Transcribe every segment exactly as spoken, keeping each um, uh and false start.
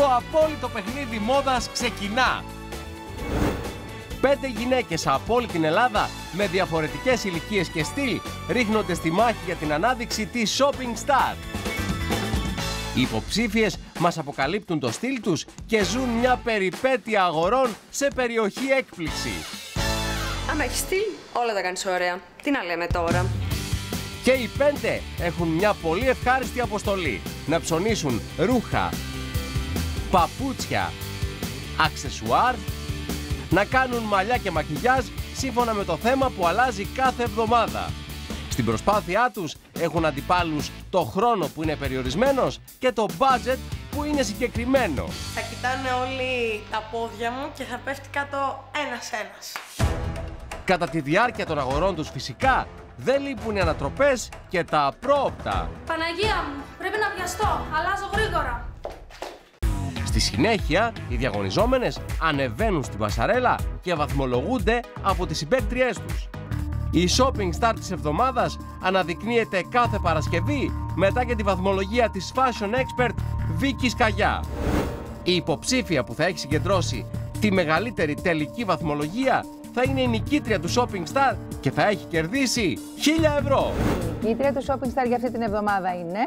Το απόλυτο παιχνίδι μόδας ξεκινά. Πέντε γυναίκες από όλη την Ελλάδα με διαφορετικές ηλικίες και στυλ ρίχνονται στη μάχη για την ανάδειξη της Shopping Star. Οι υποψήφιες μας αποκαλύπτουν το στυλ τους και ζουν μια περιπέτεια αγορών σε περιοχή έκπληξη. Άμα έχεις στυλ, όλα τα κάνεις ωραία. Τι να λέμε τώρα. Και οι πέντε έχουν μια πολύ ευχάριστη αποστολή. Να ψωνίσουν ρούχα, παπούτσια, αξεσουάρ, να κάνουν μαλλιά και μακιγιάζ σύμφωνα με το θέμα που αλλάζει κάθε εβδομάδα. Στην προσπάθειά τους έχουν αντιπάλους το χρόνο που είναι περιορισμένος και το budget που είναι συγκεκριμένο. Θα κοιτάνε όλοι τα πόδια μου και θα πέφτει κάτω ένας-ένας. Κατά τη διάρκεια των αγορών τους φυσικά δεν λείπουν οι ανατροπές και τα απρόοπτα. Παναγία μου, πρέπει να βιαστώ, αλλάζω γρήγορα. Στη συνέχεια, οι διαγωνιζόμενες ανεβαίνουν στην πασαρέλα και βαθμολογούνται από τις συμπαίκτριές τους. Η Shopping Star της εβδομάδας αναδεικνύεται κάθε Παρασκευή μετά και τη βαθμολογία της fashion expert Βίκη Καγιά. Η υποψήφια που θα έχει συγκεντρώσει τη μεγαλύτερη τελική βαθμολογία θα είναι η νικήτρια του Shopping Star και θα έχει κερδίσει χίλια ευρώ. Η νικήτρια του Shopping Star για αυτή την εβδομάδα είναι...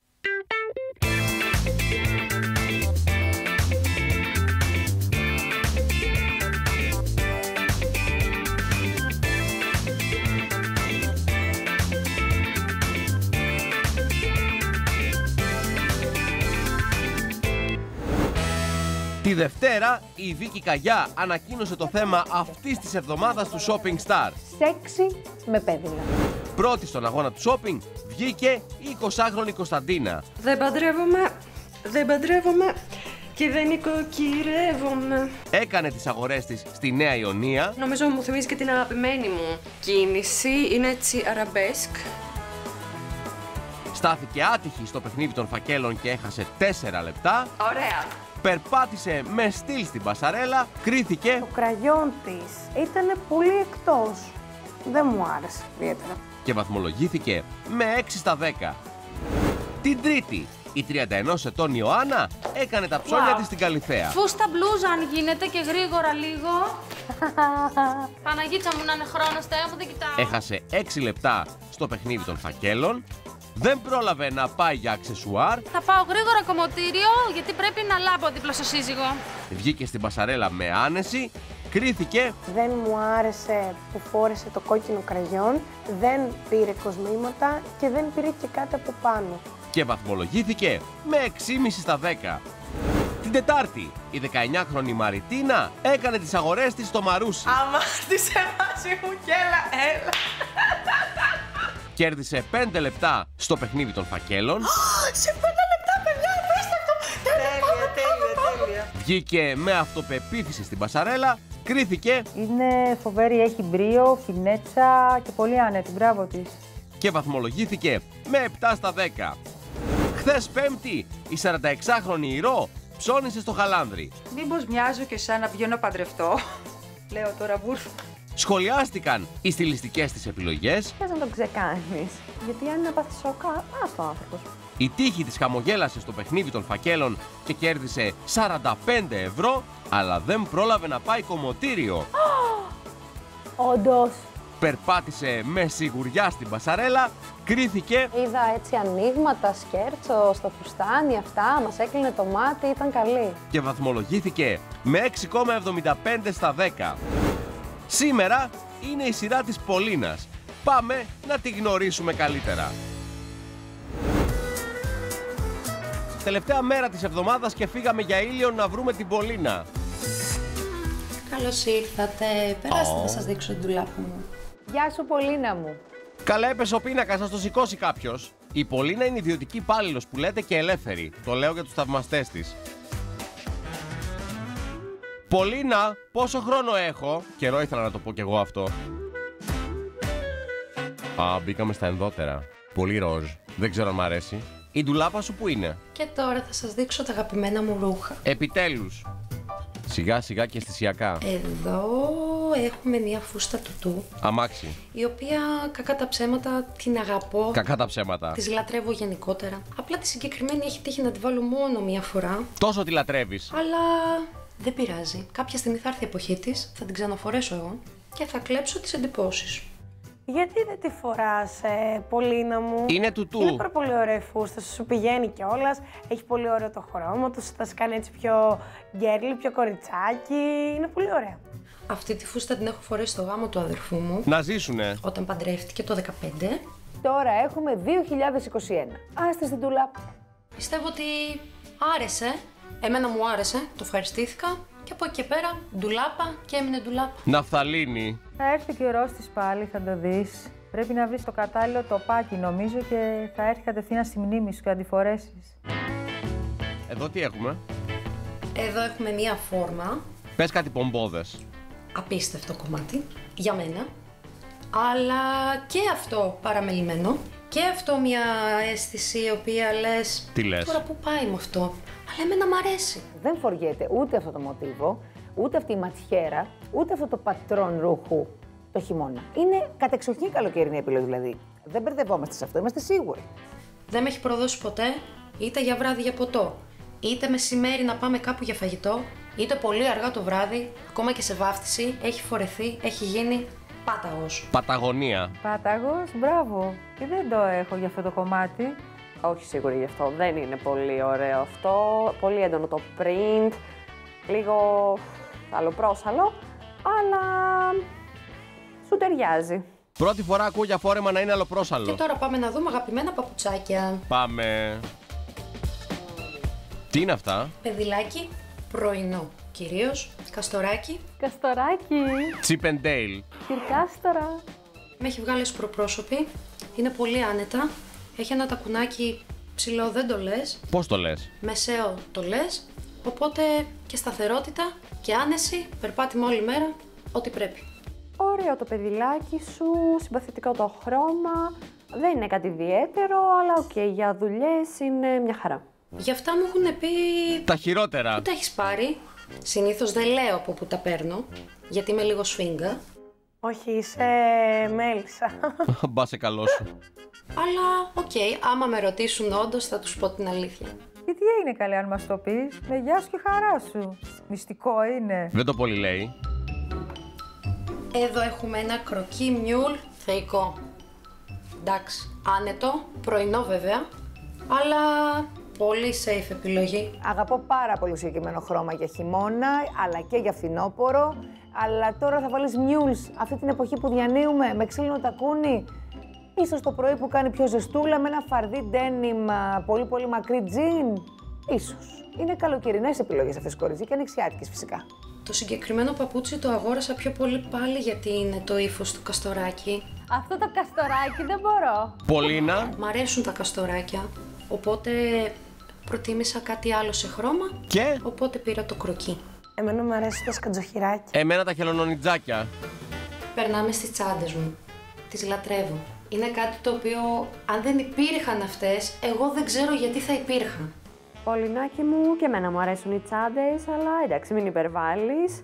Τη Δευτέρα, η Βίκη Καγιά ανακοίνωσε το θέμα αυτής της εβδομάδας του Shopping Star. Σεξι με πέδιλα. Πρώτη στον αγώνα του shopping βγήκε η εικοσάχρονη Κωνσταντίνα. Δεν παντρεύομαι, δεν παντρεύομαι και δεν οικοκυρεύομαι. Έκανε τις αγορές της στη Νέα Ιωνία. Νομίζω μου θυμίζει και την αγαπημένη μου κίνηση, είναι έτσι αραμπέσκ. Στάθηκε άτυχη στο παιχνίδι των φακέλων και έχασε τέσσερα λεπτά. Ωραία. Περπάτησε με στυλ στην πασαρέλα, κρίθηκε. Το κραγιόν της ήταν πολύ εκτός. Δεν μου άρεσε ιδιαίτερα. Και βαθμολογήθηκε με έξι στα δέκα. Την Τρίτη, η τριάντα ενός ετών Ιωάννα έκανε τα ψώνια wow. της στην Καλυθέα. Φούστα μπλούζα αν γίνεται και γρήγορα λίγο. Παναγίτσα μου να είναι χρόνος, Θεέ μου, δεν κοιτάω. Έχασε έξι λεπτά στο παιχνίδι των φακέλων. Δεν πρόλαβε να πάει για αξεσουάρ. Θα πάω γρήγορα κομμωτήριο, γιατί πρέπει να λάβω δίπλα στο σύζυγο. Βγήκε στην πασαρέλα με άνεση, κρίθηκε. Δεν μου άρεσε που φόρεσε το κόκκινο κραγιόν, δεν πήρε κοσμήματα και δεν πήρε και κάτι από πάνω. Και βαθμολογήθηκε με έξι κόμμα πέντε στα δέκα. Την Τετάρτη, η δεκαεννιάχρονη Μαριτίνα έκανε τις αγορές της στο Μαρούσι. Αμάρτησε μαζί μου και έλα, έλα. Κέρδισε πέντε λεπτά στο παιχνίδι των φακέλων. Σε πέντε λεπτά, παιδιά, απίστευτο! Τέλεια, τέλεια, τέλεια. Βγήκε με αυτοπεποίθηση στην πασαρέλα, κρίθηκε. Είναι φοβερή, έχει μπρίο, φινέτσα και πολύ άνετη. Μπράβο της. Και βαθμολογήθηκε με επτά στα δέκα. Χθες Πέμπτη, η σαρανταεξάχρονη Ηρώ ψώνισε στο Χαλάνδρι. Μήπως μοιάζω και σαν να βγαίνω να παντρευτώ. Λέω τώρα μπουρ. Σχολιάστηκαν οι στιλιστικές της επιλογές. Θες να το ξεκάνεις, γιατί αν είναι να πάθεις σοκά, ας το άνθρωπος. Η τύχη της χαμογέλασε στο παιχνίδι των φακέλων και κέρδισε σαράντα πέντε ευρώ, αλλά δεν πρόλαβε να πάει κομμωτήριο. Όντως. Περπάτησε με σιγουριά στην πασαρέλα, κρίθηκε. Είδα έτσι ανοίγματα, σκέρτσο, στο φουστάνι, αυτά, μας έκλεινε το μάτι, ήταν καλή. Και βαθμολογήθηκε με έξι κόμμα εβδομήντα πέντε στα δέκα. Σήμερα είναι η σειρά της Πολίνας. Πάμε να τη γνωρίσουμε καλύτερα. Τελευταία μέρα της εβδομάδας και φύγαμε για Ήλιον να βρούμε την Πολίνα. Καλώς ήρθατε. Περάστε Oh. να σας δείξω την ντουλάπα μου. Γεια σου, Πολίνα μου. Καλά έπεσε ο πίνακας, θα το σηκώσει κάποιος. Η Πολίνα είναι ιδιωτική υπάλληλος που λέτε και ελεύθερη. Το λέω για τους θαυμαστές της. Πολίνα, πόσο χρόνο έχω? Καιρό ήθελα να το πω κι εγώ αυτό. Α, μπήκαμε στα ενδότερα. Πολύ ροζ. Δεν ξέρω αν μ' αρέσει. Η ντουλάπα σου που είναι? Και τώρα θα σας δείξω τα αγαπημένα μου ρούχα. Επιτέλους. Σιγά σιγά και αισθησιακά. Εδώ έχουμε μια φούστα τουτού. Αμάξι. Η οποία, κακά τα ψέματα, την αγαπώ. Κακά τα ψέματα. Τη λατρεύω γενικότερα. Απλά τη συγκεκριμένη έχει τύχει να τη βάλω μόνο μία φορά. Τόσο τη λατρεύεις. Αλλά δεν πειράζει. Κάποια στιγμή θα έρθει η εποχή τη, θα την ξαναφορέσω εγώ και θα κλέψω τις εντυπώσεις. Γιατί δεν τη φοράς, ε, Πολίνα μου? Είναι τουτού. Είναι πάρα πολύ ωραία η φούστα, σου πηγαίνει κιόλας. Έχει πολύ ωραίο το χρώμα του, θα σε κάνει έτσι πιο γκέρλι, πιο κοριτσάκι. Είναι πολύ ωραία. Αυτή τη φούστα την έχω φορέσει στο γάμο του αδερφού μου. Να ζήσουνε. Όταν παντρεύτηκε το δεκαπέντε. Τώρα έχουμε δύο χιλιάδες είκοσι ένα. Άστε στην ντουλάπα. Πιστεύω ότι άρεσε. Εμένα μου άρεσε, το ευχαριστήθηκα. Και από εκεί και πέρα, ντουλάπα και έμεινε ντουλάπα. Ναφθαλίνη. Θα έρθει και ο καιρός της πάλι, θα το δεις. Πρέπει να βρεις το κατάλληλο τοπάκι, νομίζω, και θα έρθει κατευθείαν στη μνήμη σου και αντιφορέσεις. Εδώ τι έχουμε? Εδώ έχουμε μία φόρμα. Πες κάτι πομπόδες. Απίστευτο κομμάτι, για μένα. Αλλά και αυτό παραμελημένο. Και αυτό μια αίσθηση η οποία λες... Τι λες? Τώρα πού πάει με αυτό. Αλλά εμένα μ' αρέσει. Δεν φοριέται ούτε αυτό το μοτίβο, ούτε αυτή η ματιέρα, ούτε αυτό το πατρόν ρούχου το χειμώνα. Είναι κατεξοχήν καλοκαιρινή επιλογή δηλαδή. Δεν μπερδευόμαστε σε αυτό, είμαστε σίγουροι. Δεν με έχει προδώσει ποτέ, είτε για βράδυ για ποτό, είτε μεσημέρι να πάμε κάπου για φαγητό, είτε πολύ αργά το βράδυ, ακόμα και σε βάφτιση, έχει φορεθεί, έχει γίνει πάταγος. Παταγωνία. Πάταγος, μπράβο. Και δεν το έχω για αυτό το κομμάτι. Όχι σίγουρη γι' αυτό. Δεν είναι πολύ ωραίο αυτό. Πολύ έντονο το print. Λίγο αλλοπρόσαλο. Αλλά σου ταιριάζει. Πρώτη φορά ακούω για φόρεμα να είναι αλλοπρόσαλο. Και τώρα πάμε να δούμε αγαπημένα παπουτσάκια. Πάμε. Τι είναι αυτά? Παιδιλάκι, πρωινό. Κυρίως καστοράκι. Καστοράκι. Chip and Dale. Κυρκάστορα. Με έχει βγάλει σπροπρόσωπη. Είναι πολύ άνετα. Έχει ένα τακουνάκι ψηλό, δεν το λες. Πώς το λες? Μεσαίο το λες. Οπότε και σταθερότητα και άνεση, περπάτημα όλη μέρα, ό,τι πρέπει. Ωραίο το παιδιλάκι σου, συμπαθητικό το χρώμα. Δεν είναι κάτι ιδιαίτερο, αλλά οκ, okay, για δουλειές είναι μια χαρά. Γι' αυτά μου έχουν πει... Τα χειρότερα. Πού τα έχεις πάρει? Συνήθως δεν λέω από πού τα παίρνω, γιατί είμαι λίγο σφίγγα. Όχι, είσαι μέλισσα. Μπα σε καλό σου. Αλλά, οκ, okay, άμα με ρωτήσουν όντως θα τους πω την αλήθεια. Και τι έγινε καλέ αν μας το πεις? Με γεια σου και χαρά σου. Μυστικό είναι. Δεν το πολύ λέει. Εδώ έχουμε ένα κροκί μιούλ θεϊκό. Εντάξει, άνετο, πρωινό βέβαια, αλλά πολύ safe επιλογή. Αγαπώ πάρα πολύ συγκεκριμένο χρώμα για χειμώνα, αλλά και για φθινόπωρο. Αλλά τώρα θα βάλεις mules αυτή την εποχή που διανύουμε, με ξύλινο τακούνι. Ίσως το πρωί που κάνει πιο ζεστούλα, με ένα φαρδί denim πολύ πολύ μακρύ τζιν. Ίσως. Είναι καλοκαιρινές επιλογές αυτές, κορίτσια, και ανοιξιάτικες φυσικά. Το συγκεκριμένο παπούτσι το αγόρασα πιο πολύ πάλι γιατί είναι το ύφος του καστοράκι. Αυτό το καστοράκι δεν μπορώ. Πολίνα. Μ' αρέσουν τα καστοράκια, οπότε προτίμησα κάτι άλλο σε χρώμα. Και? Οπότε πήρα το κροκί. Εμένα μου αρέσει το σκατζοχυράκι. Εμένα τα χελωνονιτζάκια. Περνάμε στις τσάντες μου. Τις λατρεύω. Είναι κάτι το οποίο, αν δεν υπήρχαν αυτές, εγώ δεν ξέρω γιατί θα υπήρχαν. Πολυνάκι μου, και εμένα μου αρέσουν οι τσάντες, αλλά εντάξει, μην υπερβάλλεις.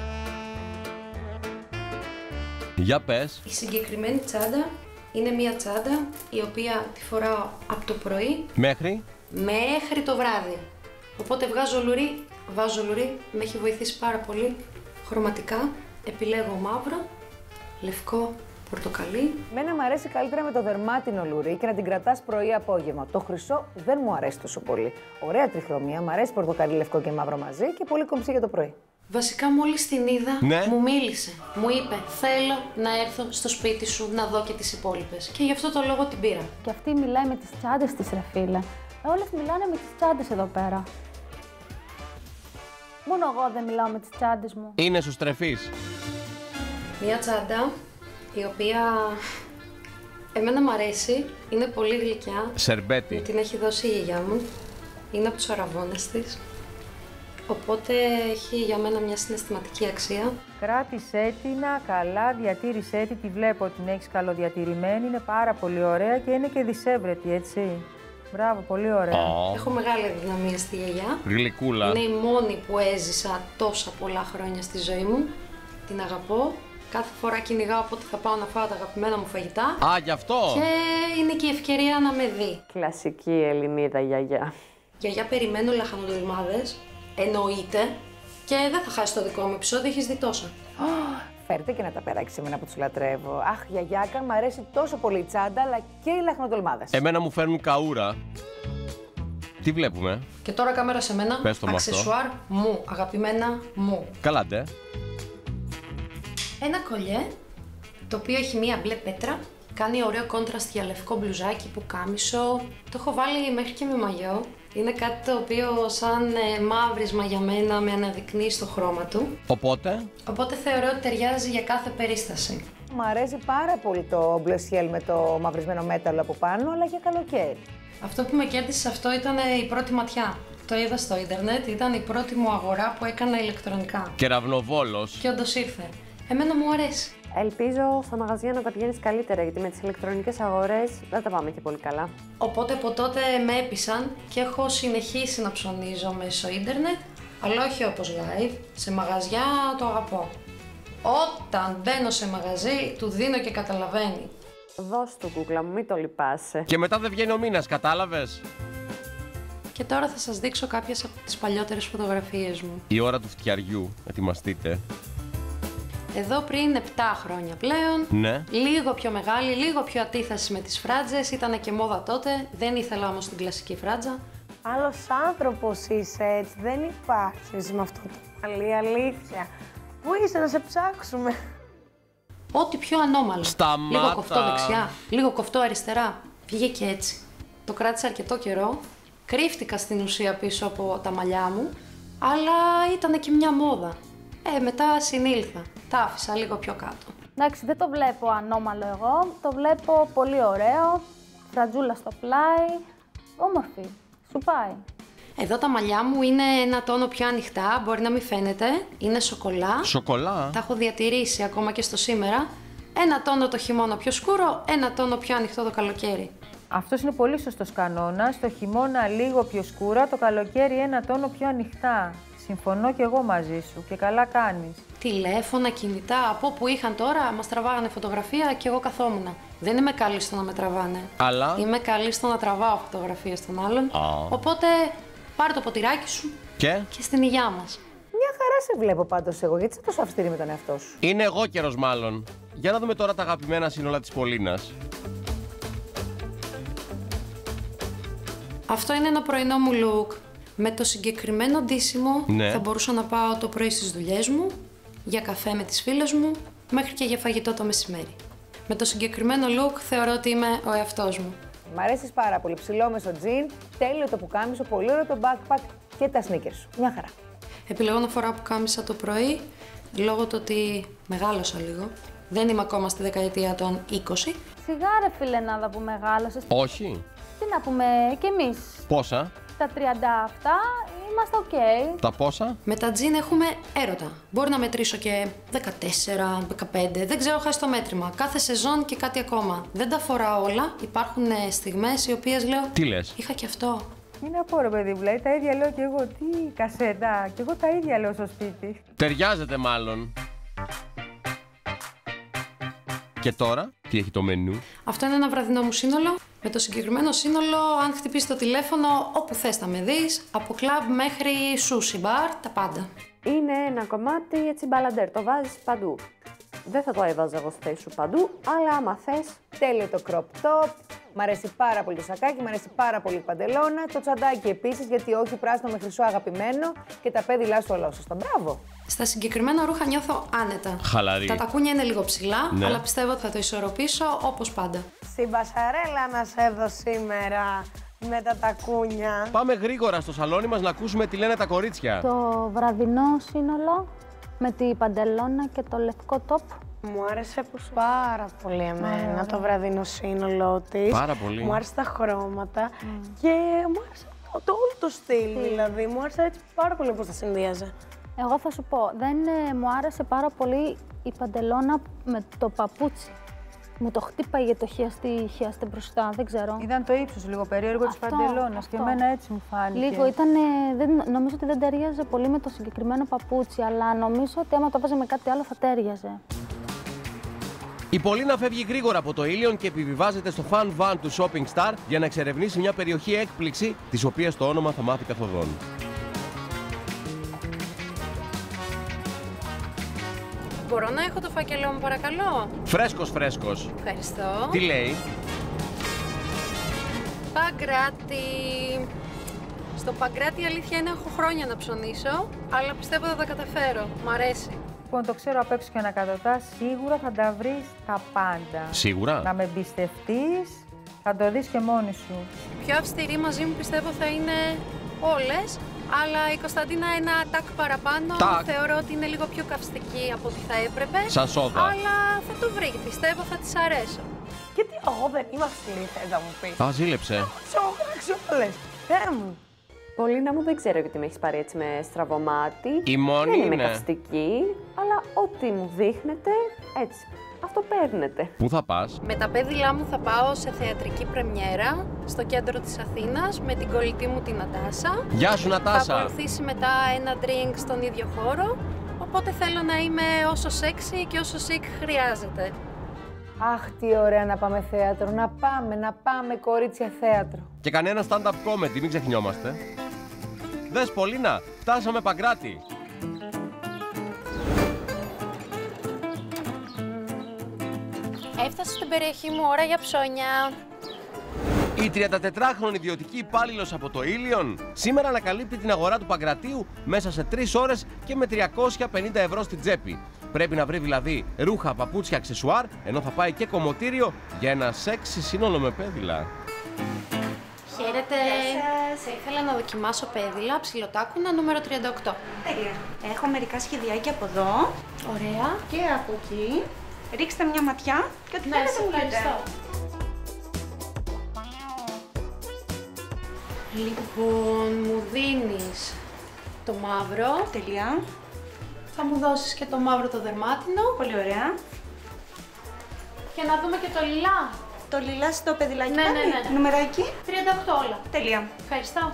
Για πες. Η συγκεκριμένη τσάντα είναι μια τσάντα η οποία τη φοράω από το πρωί Μέχρι. μέχρι το βράδυ. Οπότε βγάζω λουρί, βάζω λουρί, με έχει βοηθήσει πάρα πολύ. Χρωματικά, επιλέγω μαύρο, λευκό, πορτοκαλί. Μένα μου αρέσει καλύτερα με το δερμάτινο λουρί και να την κρατάς πρωί-απόγευμα. Το χρυσό δεν μου αρέσει τόσο πολύ. Ωραία τριχρωμία, μου αρέσει πορτοκαλί, λευκό και μαύρο μαζί και πολύ κομψή για το πρωί. Βασικά μόλις την είδα, Ναι. μου μίλησε. Μου είπε, θέλω να έρθω στο σπίτι σου να δω και τις υπόλοιπες. Και γι' αυτό το λόγο την πήρα. Και αυτή μιλάει με τις τσάντες της, ρε φίλε. Όλες μιλάνε με τις τσάντες εδώ πέρα. Μόνο εγώ δεν μιλάω με τις τσάντες μου. Είναι σου στρεφής. Μια τσάντα η οποία εμένα μου αρέσει, είναι πολύ γλυκιά. Σερμπέτι. Μου την έχει δώσει η γιαγιά μου. Είναι από τους αραβώνες της. Οπότε έχει για μένα μια συναισθηματική αξία. Κράτησέ την καλά, διατήρησέ τη, τη βλέπω ότι την έχεις καλοδιατηρημένη, είναι πάρα πολύ ωραία και είναι και δισεύρετη, έτσι. Μπράβο, πολύ ωραία. Oh. Έχω μεγάλη δυναμία στη γιαγιά. Γλυκούλα. Είναι η μόνη που έζησα τόσα πολλά χρόνια στη ζωή μου. Την αγαπώ Κάθε φορά κυνηγάω πότε θα πάω να φάω τα αγαπημένα μου φαγητά. Α, γι' αυτό! Και είναι και η ευκαιρία να με δει. Κλασική Ελληνίδα γιαγιά. Γιαγιά, περιμένω λαχανοδολμάδες. Εννοείται. Και δεν θα χάσει το δικό μου επεισόδιο, έχεις δει τόσα. Φέρτε και να τα περάξει εμένα που τους λατρεύω. Αχ, γιαγιάκα, μου αρέσει τόσο πολύ η τσάντα, αλλά και οι λαχανοτολμάδες. Εμένα μου φέρνουν καούρα. Τι βλέπουμε? Και τώρα κάμερα σε μένα. Πες το με αυτό. Αξεσουάρ μου, αγαπημένα μου. Καλά, ντε. Ένα κολλιέ, το οποίο έχει μία μπλε πέτρα. Κάνει ωραίο κόντραστ για λευκό μπλουζάκι που κάμισο. Το έχω βάλει μέχρι και με μαγιό. Είναι κάτι το οποίο σαν ε, μαύρισμα για μένα με αναδεικνύει στο χρώμα του. Οπότε? Οπότε θεωρώ ότι ταιριάζει για κάθε περίσταση. Μου αρέσει πάρα πολύ το μπλεσιέλ με το μαυρισμένο μέταλλο από πάνω, αλλά για καλοκαίρι. Αυτό που με κέρδισε σε αυτό ήταν η πρώτη ματιά. Το είδα στο ίντερνετ, ήταν η πρώτη μου αγορά που έκανα ηλεκτρονικά. Κεραυνοβόλος. Και όντως ήρθε. Εμένα μου αρέσει. Ελπίζω στα μαγαζιά να τα πηγαίνεις καλύτερα, γιατί με τις ηλεκτρονικές αγορές δεν τα πάμε και πολύ καλά. Οπότε από τότε με έπεισαν και έχω συνεχίσει να ψωνίζω μέσω ίντερνετ, αλλά όχι όπως live. Σε μαγαζιά το αγαπώ. Όταν μπαίνω σε μαγαζί, του δίνω και καταλαβαίνει. Δώσ' του κούκλα μου, μην το λυπάσαι. Και μετά δεν βγαίνει ο μήνας, κατάλαβες? Και τώρα θα σας δείξω κάποιες από τις παλιότερες φωτογραφίες μου. Η ώρα του φτιαριού, ετοιμαστείτε. Εδώ πριν επτά χρόνια πλέον, Ναι. λίγο πιο μεγάλη, λίγο πιο αντίθεση με τις φράτζες, ήταν και μόδα τότε, δεν ήθελα όμως την κλασική φράτζα. Άλλος άνθρωπος είσαι έτσι, δεν υπάρχεις με αυτό το καλή αλήθεια. Πού είσαι να σε ψάξουμε? Ό,τι πιο ανώμαλο. Σταμάτα. Λίγο κοφτό δεξιά, λίγο κοφτό αριστερά. Πήγε και έτσι. Το κράτησα αρκετό καιρό, κρύφτηκα στην ουσία πίσω από τα μαλλιά μου, αλλά ήταν και μια μόδα. Ε, μετά συνήλθα. Τα άφησα λίγο πιο κάτω. Εντάξει, δεν το βλέπω ανώμαλο εγώ. Το βλέπω πολύ ωραίο. Φρατζούλα στο πλάι. Όμορφη. Σου πάει. Εδώ τα μαλλιά μου είναι ένα τόνο πιο ανοιχτά, μπορεί να μην φαίνεται. Είναι σοκολά. Σοκολά. Τα έχω διατηρήσει ακόμα και στο σήμερα. Ένα τόνο το χειμώνα πιο σκούρο, ένα τόνο πιο ανοιχτό το καλοκαίρι. Αυτός είναι πολύ σωστός κανόνας. Το χειμώνα λίγο πιο σκούρα, το καλοκαίρι ένα τόνο πιο ανοιχτά. Συμφωνώ και εγώ μαζί σου και καλά κάνεις. Τηλέφωνα, κινητά, από όπου είχαν τώρα, μας τραβάγανε φωτογραφία και εγώ καθόμουνα. Δεν είμαι καλή στο να με τραβάνε. Αλλά. Είμαι καλή στο να τραβάω φωτογραφίες των άλλων. Α. Οπότε πάρε το ποτηράκι σου Και? και στην υγειά μας. Μια χαρά σε βλέπω πάντως εγώ, γιατί είσαι τόσο αυστηρή με τον εαυτό σου. Είναι εγώ καιρός μάλλον. Για να δούμε τώρα τα αγαπημένα σύνολα της Πολίνας. Αυτό είναι ένα πρωινό μου look. Με το συγκεκριμένο ντύσιμο Ναι. θα μπορούσα να πάω το πρωί στις δουλειές μου, για καφέ με τις φίλες μου, μέχρι και για φαγητό το μεσημέρι. Με το συγκεκριμένο look θεωρώ ότι είμαι ο εαυτός μου. Μ' αρέσεις πάρα πολύ. Ψηλό με στο τζιν, τέλειο το πουκάμισο, πολύ ωραίο το backpack και τα sneakers σου. Μια χαρά. Επιλέγω να φοράω πουκάμισα το πρωί, λόγω του ότι μεγάλωσα λίγο. Δεν είμαι ακόμα στη δεκαετία των είκοσι. Σιγά ρε φιλενάδα που μεγάλωσες. Όχι. Τι να πούμε κι εμείς. Πόσα? Τα τριάντα αυτά είμαστε οκ. Τα πόσα? Με τα τζιν έχουμε έρωτα. Μπορεί να μετρήσω και δεκατέσσερα, δεκαπέντε, δεν ξέρω, χάσει το μέτρημα. Κάθε σεζόν και κάτι ακόμα. Δεν τα φοράω όλα. Υπάρχουν ε, στιγμές οι οποίες λέω. Τι λες? Είχα και αυτό. Είναι από ρε παιδί μου, δηλαδή τα ίδια λέω κι εγώ. Τι κασέτα, κι εγώ τα ίδια λέω στο σπίτι. Ταιριάζεται μάλλον. Και τώρα, τι έχει το μενού? Αυτό είναι ένα βραδινό μου σύνολο. Με το συγκεκριμένο σύνολο, αν χτυπήσει το τηλέφωνο, όπου θες θα με δεις. Από κλαμπ μέχρι sushi bar, τα πάντα. Είναι ένα κομμάτι έτσι μπαλαντέρ, το βάζεις παντού. Δεν θα το έβαζα εγώ στη θέση σου παντού, αλλά άμα θες. Τέλειο το crop top. Μ' αρέσει πάρα πολύ το σακάκι, μ' αρέσει πάρα πολύ η παντελώνα. Το τσαντάκι επίσης, γιατί όχι πράσινο με χρυσό αγαπημένο. Και τα πέδιλά σου όλα σωστά. Μπράβο. Στα συγκεκριμένα ρούχα νιώθω άνετα. Χαλαρή. Τα τακούνια είναι λίγο ψηλά, Ναι. αλλά πιστεύω ότι θα το ισορροπήσω όπως πάντα. Στην πασαρέλα να σε δω σήμερα με τα τακούνια. Πάμε γρήγορα στο σαλόνι μας να ακούσουμε τι λένε τα κορίτσια. Το βραδινό σύνολο με την παντελώνα και το λευκό τόπ. Μου άρεσε πάρα πολύ εμένα το βραδινό σύνολό της. Πάρα πολύ. Μου άρεσε τα χρώματα και μου άρεσε το, το όλο το στυλ, δηλαδή. Μου άρεσε έτσι πάρα πολύ πώς τα συνδύαζε. Εγώ θα σου πω, δεν ε, μου άρεσε πάρα πολύ η παντελώνα με το παπούτσι. Μου το χτύπαγε το χιαστή, χιάστε μπροστά, δεν ξέρω. Ήταν το ύψος λίγο περίεργο της Αυτό, παντελώνας και αυτό. εμένα έτσι μου φάνηκε. Λίγο ήταν, δεν, νομίζω ότι δεν ταιριάζε πολύ με το συγκεκριμένο παπούτσι, αλλά νομίζω ότι άμα το βάζε με κάτι άλλο θα ταιριάζε. Η Πολίνα φεύγει γρήγορα από το Ήλιον και επιβιβάζεται στο Fun Van του Shopping Star για να εξερευνήσει μια περιοχή έκπληξη, της οποίας το όνομα θα μάθει καθοδόν. Μπορώ να έχω το φάκελό μου, παρακαλώ? Φρέσκος, φρέσκος. Ευχαριστώ. Τι λέει? Παγκράτη. Στο Παγκράτη η αλήθεια είναι έχω χρόνια να ψωνίσω, αλλά πιστεύω θα τα καταφέρω. Μ' αρέσει. Λοιπόν, το ξέρω απ' έξω και ανακατοτά, σίγουρα θα τα βρεις τα πάντα. Σίγουρα. Να με εμπιστευτείς, θα το δεις και μόνη σου. Πιο αυστηρή μαζί μου πιστεύω θα είναι όλες, αλλά η Κωνσταντίνα ένα τάκ παραπάνω. Τάκ. Θεωρώ ότι είναι λίγο πιο καυστική από ό,τι θα έπρεπε. Σαν σόδα. Αλλά θα το βρει, πιστεύω θα της αρέσω. Γιατί εγώ δεν είμαι αυστηρή, θες να μου πεις. Α, ζήλεψε. Ξόχαξε όλες. Θεέ μου. Πολίνα μου, δεν ξέρω γιατί με έχεις πάρει έτσι με στραβωμάτι. Η μόνη δεν είναι. είμαι καυστική, αλλά ό,τι μου δείχνετε, έτσι. Αυτό παίρνετε. Πού θα πας? Με τα πέδιλά μου θα πάω σε θεατρική πρεμιέρα στο κέντρο της Αθήνας με την κολλητή μου την Νατάσα. Γεια σου, Νατάσα. Θα ακολουθήσει μετά ένα drink στον ίδιο χώρο, οπότε θέλω να είμαι όσο sexy και όσο chic χρειάζεται. Αχ, τι ωραία να πάμε θέατρο. Να πάμε, να πάμε, κορίτσια, θέατρο. Και κανένα stand-up comedy, μην ξεχνιόμαστε. Δες, Πολίνα, φτάσαμε Παγκράτη. Έφτασα στην περιοχή μου, ώρα για ψώνια. Η τριαντατετράχρονη ιδιωτική υπάλληλος από το Ήλιον σήμερα ανακαλύπτει την αγορά του Παγκρατίου μέσα σε τρεις ώρες και με τριακόσια πενήντα ευρώ στην τσέπη. Πρέπει να βρει δηλαδή ρούχα, παπούτσια, αξεσουάρ, ενώ θα πάει και κομμωτήριο για ένα σεξι σύνολο με πέδιλα. Χαίρετε. Θα ήθελα να δοκιμάσω πέδιλα, ψιλοτάκουνα, νούμερο τριάντα οκτώ. Τέλεια. Έχω μερικά σχεδιάκια από εδώ. Ωραία. Και από εκεί. Ρίξτε μια ματιά και ό,τι Ναι, θέλετε σε μου λέτε. ευχαριστώ. Λοιπόν, μου δίνεις το μαύρο. Τέλεια. Θα μου δώσεις και το μαύρο το δερμάτινο. Πολύ ωραία. Και να δούμε και το λιλά. Το λιλά στο πεδιλάκι Ναι, πάλι. ναι, ναι. Νουμεράκι. τριάντα οκτώ όλα. Τέλεια. Ευχαριστώ.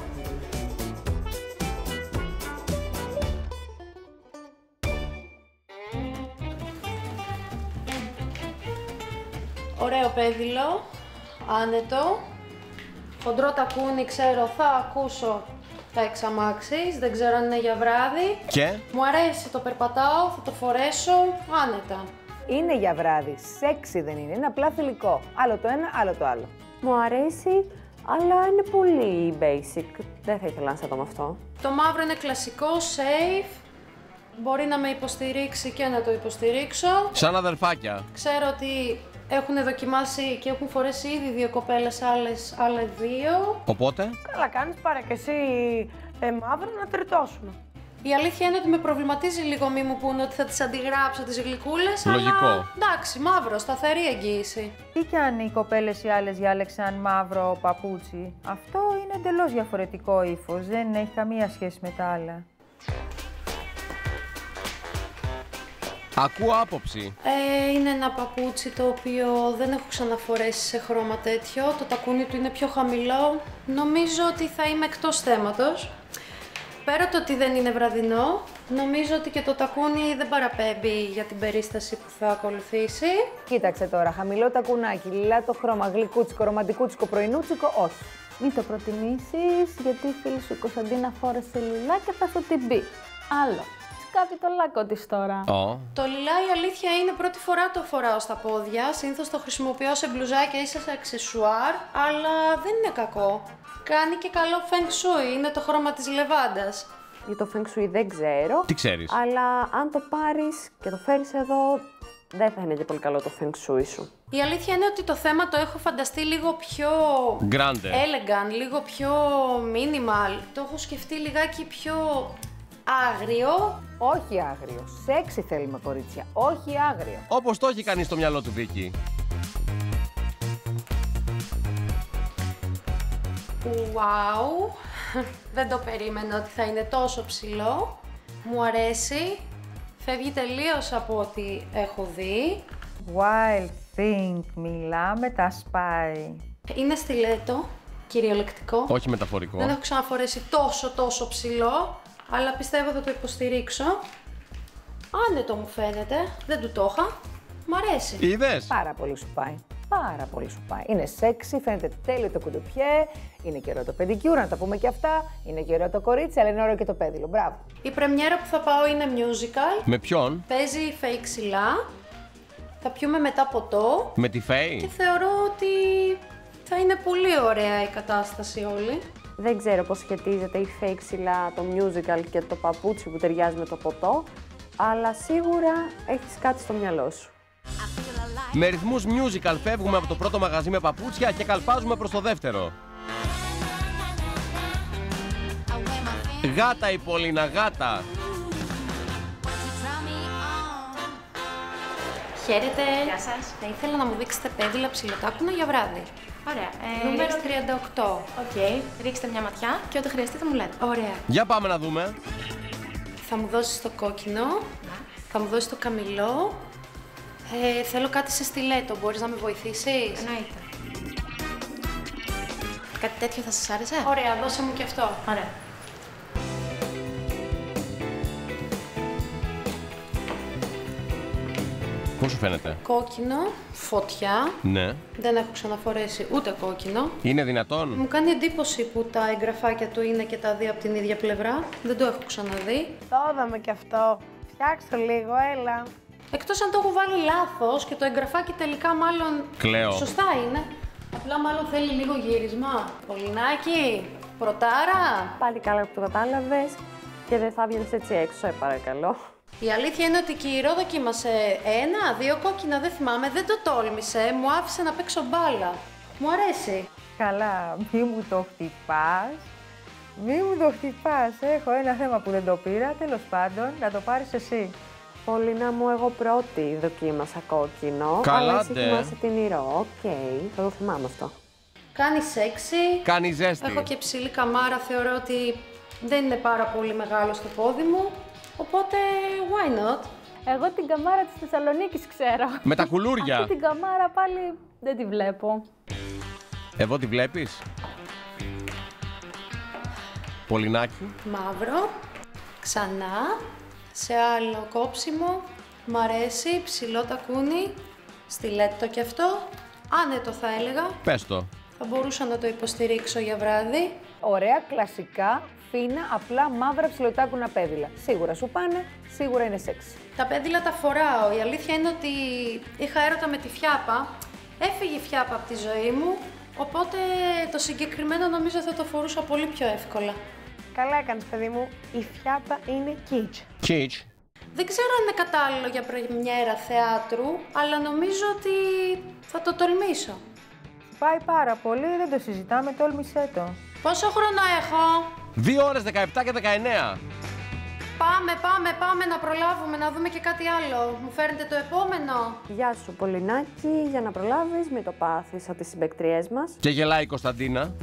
Ωραίο πέδιλο, άνετο, χοντρό τακούνι, ξέρω, θα ακούσω τα εξαμάξεις, δεν ξέρω αν είναι για βράδυ. Και? Μου αρέσει, το περπατάω, θα το φορέσω άνετα. Είναι για βράδυ. Σεξι δεν είναι. Είναι απλά θηλυκό. Άλλο το ένα, άλλο το άλλο. Μου αρέσει, αλλά είναι πολύ basic. Δεν θα ήθελα να σε δω με αυτό. Το μαύρο είναι κλασικό, safe, μπορεί να με υποστηρίξει και να το υποστηρίξω. Σαν αδερφάκια. Ξέρω ότι έχουν δοκιμάσει και έχουν φορέσει ήδη δύο κοπέλες, άλλες, άλλες δύο. Οπότε? Καλά κάνεις, πάρε και εσύ ε, μαύρο να τριτώσουμε. Η αλήθεια είναι ότι με προβληματίζει λίγο μη μου πούνε ότι θα τις αντιγράψω τις γλυκούλες, Λογικό. αλλά εντάξει, μαύρο, σταθερή εγγύηση. Τι κι αν οι κοπέλες οι άλλες διάλεξαν μαύρο παπούτσι. Αυτό είναι εντελώς διαφορετικό ύφος, δεν έχει καμία σχέση με τα άλλα. Ακούω άποψη. Ε, είναι ένα παπούτσι το οποίο δεν έχω ξαναφορέσει σε χρώμα τέτοιο. Το τακούνι του είναι πιο χαμηλό. Νομίζω ότι θα είμαι εκτός θέματος. Πέρα το ότι δεν είναι βραδινό, νομίζω ότι και το τακούνι δεν παραπέμπει για την περίσταση που θα ακολουθήσει. Κοίταξε τώρα, χαμηλό τακουνάκι, λιλά το χρώμα, γλυκούτσικο, ρομαντικούτσικο, πρωινούτσικο, όχι. Μην το προτιμήσεις, γιατί η φίλη σου η Κωνσταντίνα φόρεσε λιλά και θα σου την πει. Άλλο. Σκάβει το λάκκο της τώρα. Oh. Το λιλά η αλήθεια είναι πρώτη φορά το φοράω στα πόδια. Συνήθως το χρησιμοποιώ σε μπλουζάκια ή σε αξεσουάρ, αλλά δεν είναι κακό. Κάνει και καλό feng shui, είναι το χρώμα της λεβάντας. Για το feng shui δεν ξέρω. Τι ξέρεις? Αλλά αν το πάρεις και το φέρεις εδώ, δεν θα είναι και πολύ καλό το feng shui σου. Η αλήθεια είναι ότι το θέμα το έχω φανταστεί λίγο πιο Grande. elegant, λίγο πιο minimal. Το έχω σκεφτεί λιγάκι πιο άγριο. Όχι άγριο. Σεξι θέλουμε, κορίτσια. Όχι άγριο. Όπως το έχει κάνει στο μυαλό του Βίκη. Wow! Δεν το περίμενα ότι θα είναι τόσο ψηλό. Μου αρέσει. Φεύγει τελείως από ό,τι έχω δει. Wild thing, μιλάμε, τα σπάει. Είναι στιλέτο, κυριολεκτικό. Όχι μεταφορικό. Δεν έχω ξαναφορέσει τόσο τόσο ψηλό, αλλά πιστεύω θα το υποστηρίξω. Άνετο μου φαίνεται, δεν του το είχα. Μ' αρέσει. Είδες? Πάρα πολύ σου πάει. Πάρα πολύ σου πάει. Είναι σεξι, φαίνεται τέλειο το κουντουπιέ, είναι και ωραίο το πεντικιούρ, να τα πούμε και αυτά. Είναι και ωραίο το κορίτσι, αλλά είναι ωραίο και το πέδιλο. Μπράβο. Η πρεμιέρα που θα πάω είναι musical. Με ποιον? Παίζει Φέη Ξυλά. Θα πιούμε μετά ποτό. Με τη Φέη. Και θεωρώ ότι θα είναι πολύ ωραία η κατάσταση όλη. Δεν ξέρω πώς σχετίζεται η Φέη Ξυλά, το musical και το παπούτσι που ταιριάζει με το ποτό, αλλά σίγουρα έχεις κάτι στο μυαλό σου. Με ρυθμούς musical φεύγουμε από το πρώτο μαγαζί με παπούτσια και καλπάζουμε προς το δεύτερο. Γάτα η Πολίνα, γάτα. Χαίρετε. Γεια σας. Θα ήθελα να μου δείξετε πέδιλα ψιλοτάκουνα για βράδυ. Ωραία. Ε, Νούμερο ρίξτε- τριάντα οκτώ. Οκ. Ρίξτε μια ματιά και ό,τι χρειαστεί θα μου λέτε. Ωραία. Για πάμε να δούμε. Θα μου δώσεις το κόκκινο. Θα μου δώσεις το καμιλό. Ε, θέλω κάτι σε στιλέτο. Μπορείς να με βοηθήσεις? Εννοείται. Κάτι τέτοιο θα σας άρεσε? Ωραία, δώσε μου και αυτό. Ωραία. Πώς σου φαίνεται? Κόκκινο, φωτιά. Ναι. Δεν έχω ξαναφορέσει ούτε κόκκινο. Είναι δυνατόν? Μου κάνει εντύπωση που τα εγγραφάκια του είναι και τα δύο από την ίδια πλευρά. Δεν το έχω ξαναδεί. Το είδαμε κι αυτό. Φτιάξτε λίγο, έλα. Εκτός αν το έχω βάλει λάθος και το εγγραφάκι τελικά μάλλον Κλαίω. σωστά είναι. Απλά μάλλον θέλει λίγο γύρισμα. Πολυνάκι, πρωτάρα. Πάλι καλά που το κατάλαβες και δεν θα βγαίνεις έτσι έξω, ε, παρακαλώ. Η αλήθεια είναι ότι και η Ρο δοκίμασε ένα, δύο κόκκινα, δεν θυμάμαι, δεν το τόλμησε, μου άφησε να παίξω μπάλα. Μου αρέσει. Καλά, μη μου το χτυπάς. Μη μου το χτυπάς. Έχω ένα θέμα που δεν το πήρα, τέλος πάντων, να το πάρεις εσύ. Πολίνα μου, εγώ πρώτη δοκίμασα κόκκινο, Καλά, αλλά εσύ ντε. θυμάσαι την Ηρώ. Οκ, θα το θυμάμαι αυτό. Κάνει σεξι. Κάνει ζέστη. Έχω και ψηλή καμάρα, θεωρώ ότι δεν είναι πάρα πολύ μεγάλο στο πόδι μου. Οπότε, why not? Εγώ την καμάρα της Θεσσαλονίκης ξέρω. Με τα κουλούρια. Αυτή την καμάρα πάλι δεν τη βλέπω. Εδώ τη βλέπεις? Πολυνάκι. Μαύρο, ξανά, σε άλλο κόψιμο. Μ' αρέσει, ψηλό τακούνι, στιλέτο κι αυτό. Άνετο θα έλεγα. Πες το. Θα μπορούσα να το υποστηρίξω για βράδυ. Ωραία, κλασικά, φίνα, απλά μαύρα ψιλοτάκουνα πέδιλα. Σίγουρα σου πάνε, σίγουρα είναι σεξ. Τα πέδιλα τα φοράω. Η αλήθεια είναι ότι είχα έρωτα με τη φιάπα. Έφυγε η φιάπα από τη ζωή μου, οπότε το συγκεκριμένο νομίζω θα το φορούσα πολύ πιο εύκολα. Καλά έκανες, παιδί μου. Η φιάπα είναι kitsch. Κιτς. Δεν ξέρω αν είναι κατάλληλο για πρεμιέρα θεάτρου, αλλά νομίζω ότι θα το τολμήσω. Πάει πάρα πολύ, δεν το συζητάμε, τόλμησέ το. Πόσο χρόνο έχω? δύο ώρες δεκαεπτά και δεκαεννέα. Πάμε, πάμε, πάμε να προλάβουμε, να δούμε και κάτι άλλο. Μου φέρνετε το επόμενο? Γεια σου, Πολυνάκη. Για να προλάβεις, μην το πάθεις από τις συμπαικτριές μας. Και γελάει η Κωνσταντίνα.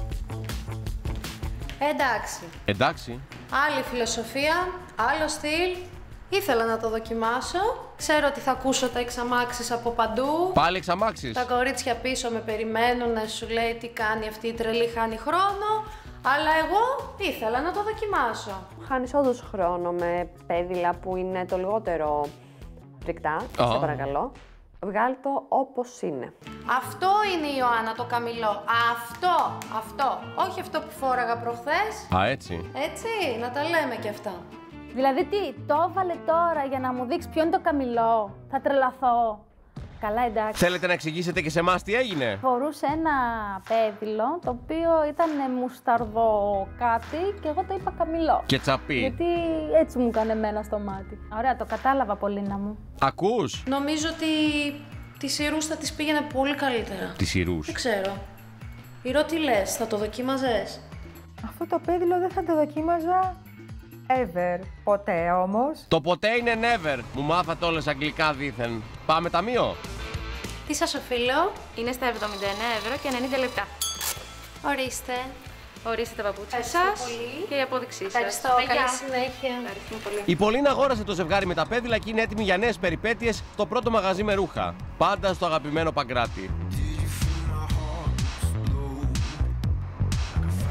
Εντάξει. Εντάξει. Άλλη φιλοσοφία, άλλο στυλ. Ήθελα να το δοκιμάσω. Ξέρω ότι θα ακούσω τα εξαμάξεις από παντού. Πάλι εξαμάξεις. Τα κορίτσια πίσω με περιμένουν να σου λέει τι κάνει αυτή η τρελή, χάνει χρόνο. Αλλά εγώ ήθελα να το δοκιμάσω. Χάνεις όντως χρόνο με πέδιλα που είναι το λιγότερο φρικτά. Α. Σε παρακαλώ. Βγάλ' το όπως είναι. Αυτό είναι η Ιωάννα το καμιλό. Αυτό, αυτό. Όχι αυτό που φόραγα προχθές. Α, έτσι. Έτσι, να τα λέμε κι αυτά. Δηλαδή τι, το έβαλε τώρα για να μου δείξει ποιο είναι το καμιλό. Θα τρελαθώ. Καλά, εντάξει. Θέλετε να εξηγήσετε και σε εμάς τι έγινε? Φορούσε ένα πέδιλο, το οποίο ήταν μουσταρδό κάτι και εγώ το είπα καμιλό. Και τσαπί. Γιατί έτσι μου έκανε εμένα στο μάτι. Ωραία, το κατάλαβα, Πολίνα μου. Ακούς? Νομίζω ότι τη Σιρούς θα της πήγαινε πολύ καλύτερα. Τις Σιρούς. Δεν ξέρω. Ηρώ, τι λες, θα το δοκίμαζες? Αυτό το πέδιλο δεν θα το δοκίμαζα ever. Ποτέ όμως. Το ποτέ είναι never. Μου μάθατε όλες αγγλικά δήθεν. Πάμε ταμείο. Τι σας οφείλω? Είναι στα εβδομήντα εννέα ευρώ και ενενήντα λεπτά. Ορίστε. Ορίστε τα παπούτσια Ευχαριστώ σας πολύ. και η απόδειξή σας. Ευχαριστώ, Γεια. καλή συνέχεια. Ευχαριστούμε πολύ. Η Πολίνα αγόρασε το ζευγάρι με τα πέδιλα και είναι έτοιμη για νέες περιπέτειες στο πρώτο μαγαζί με ρούχα. Πάντα στο αγαπημένο Παγκράτη.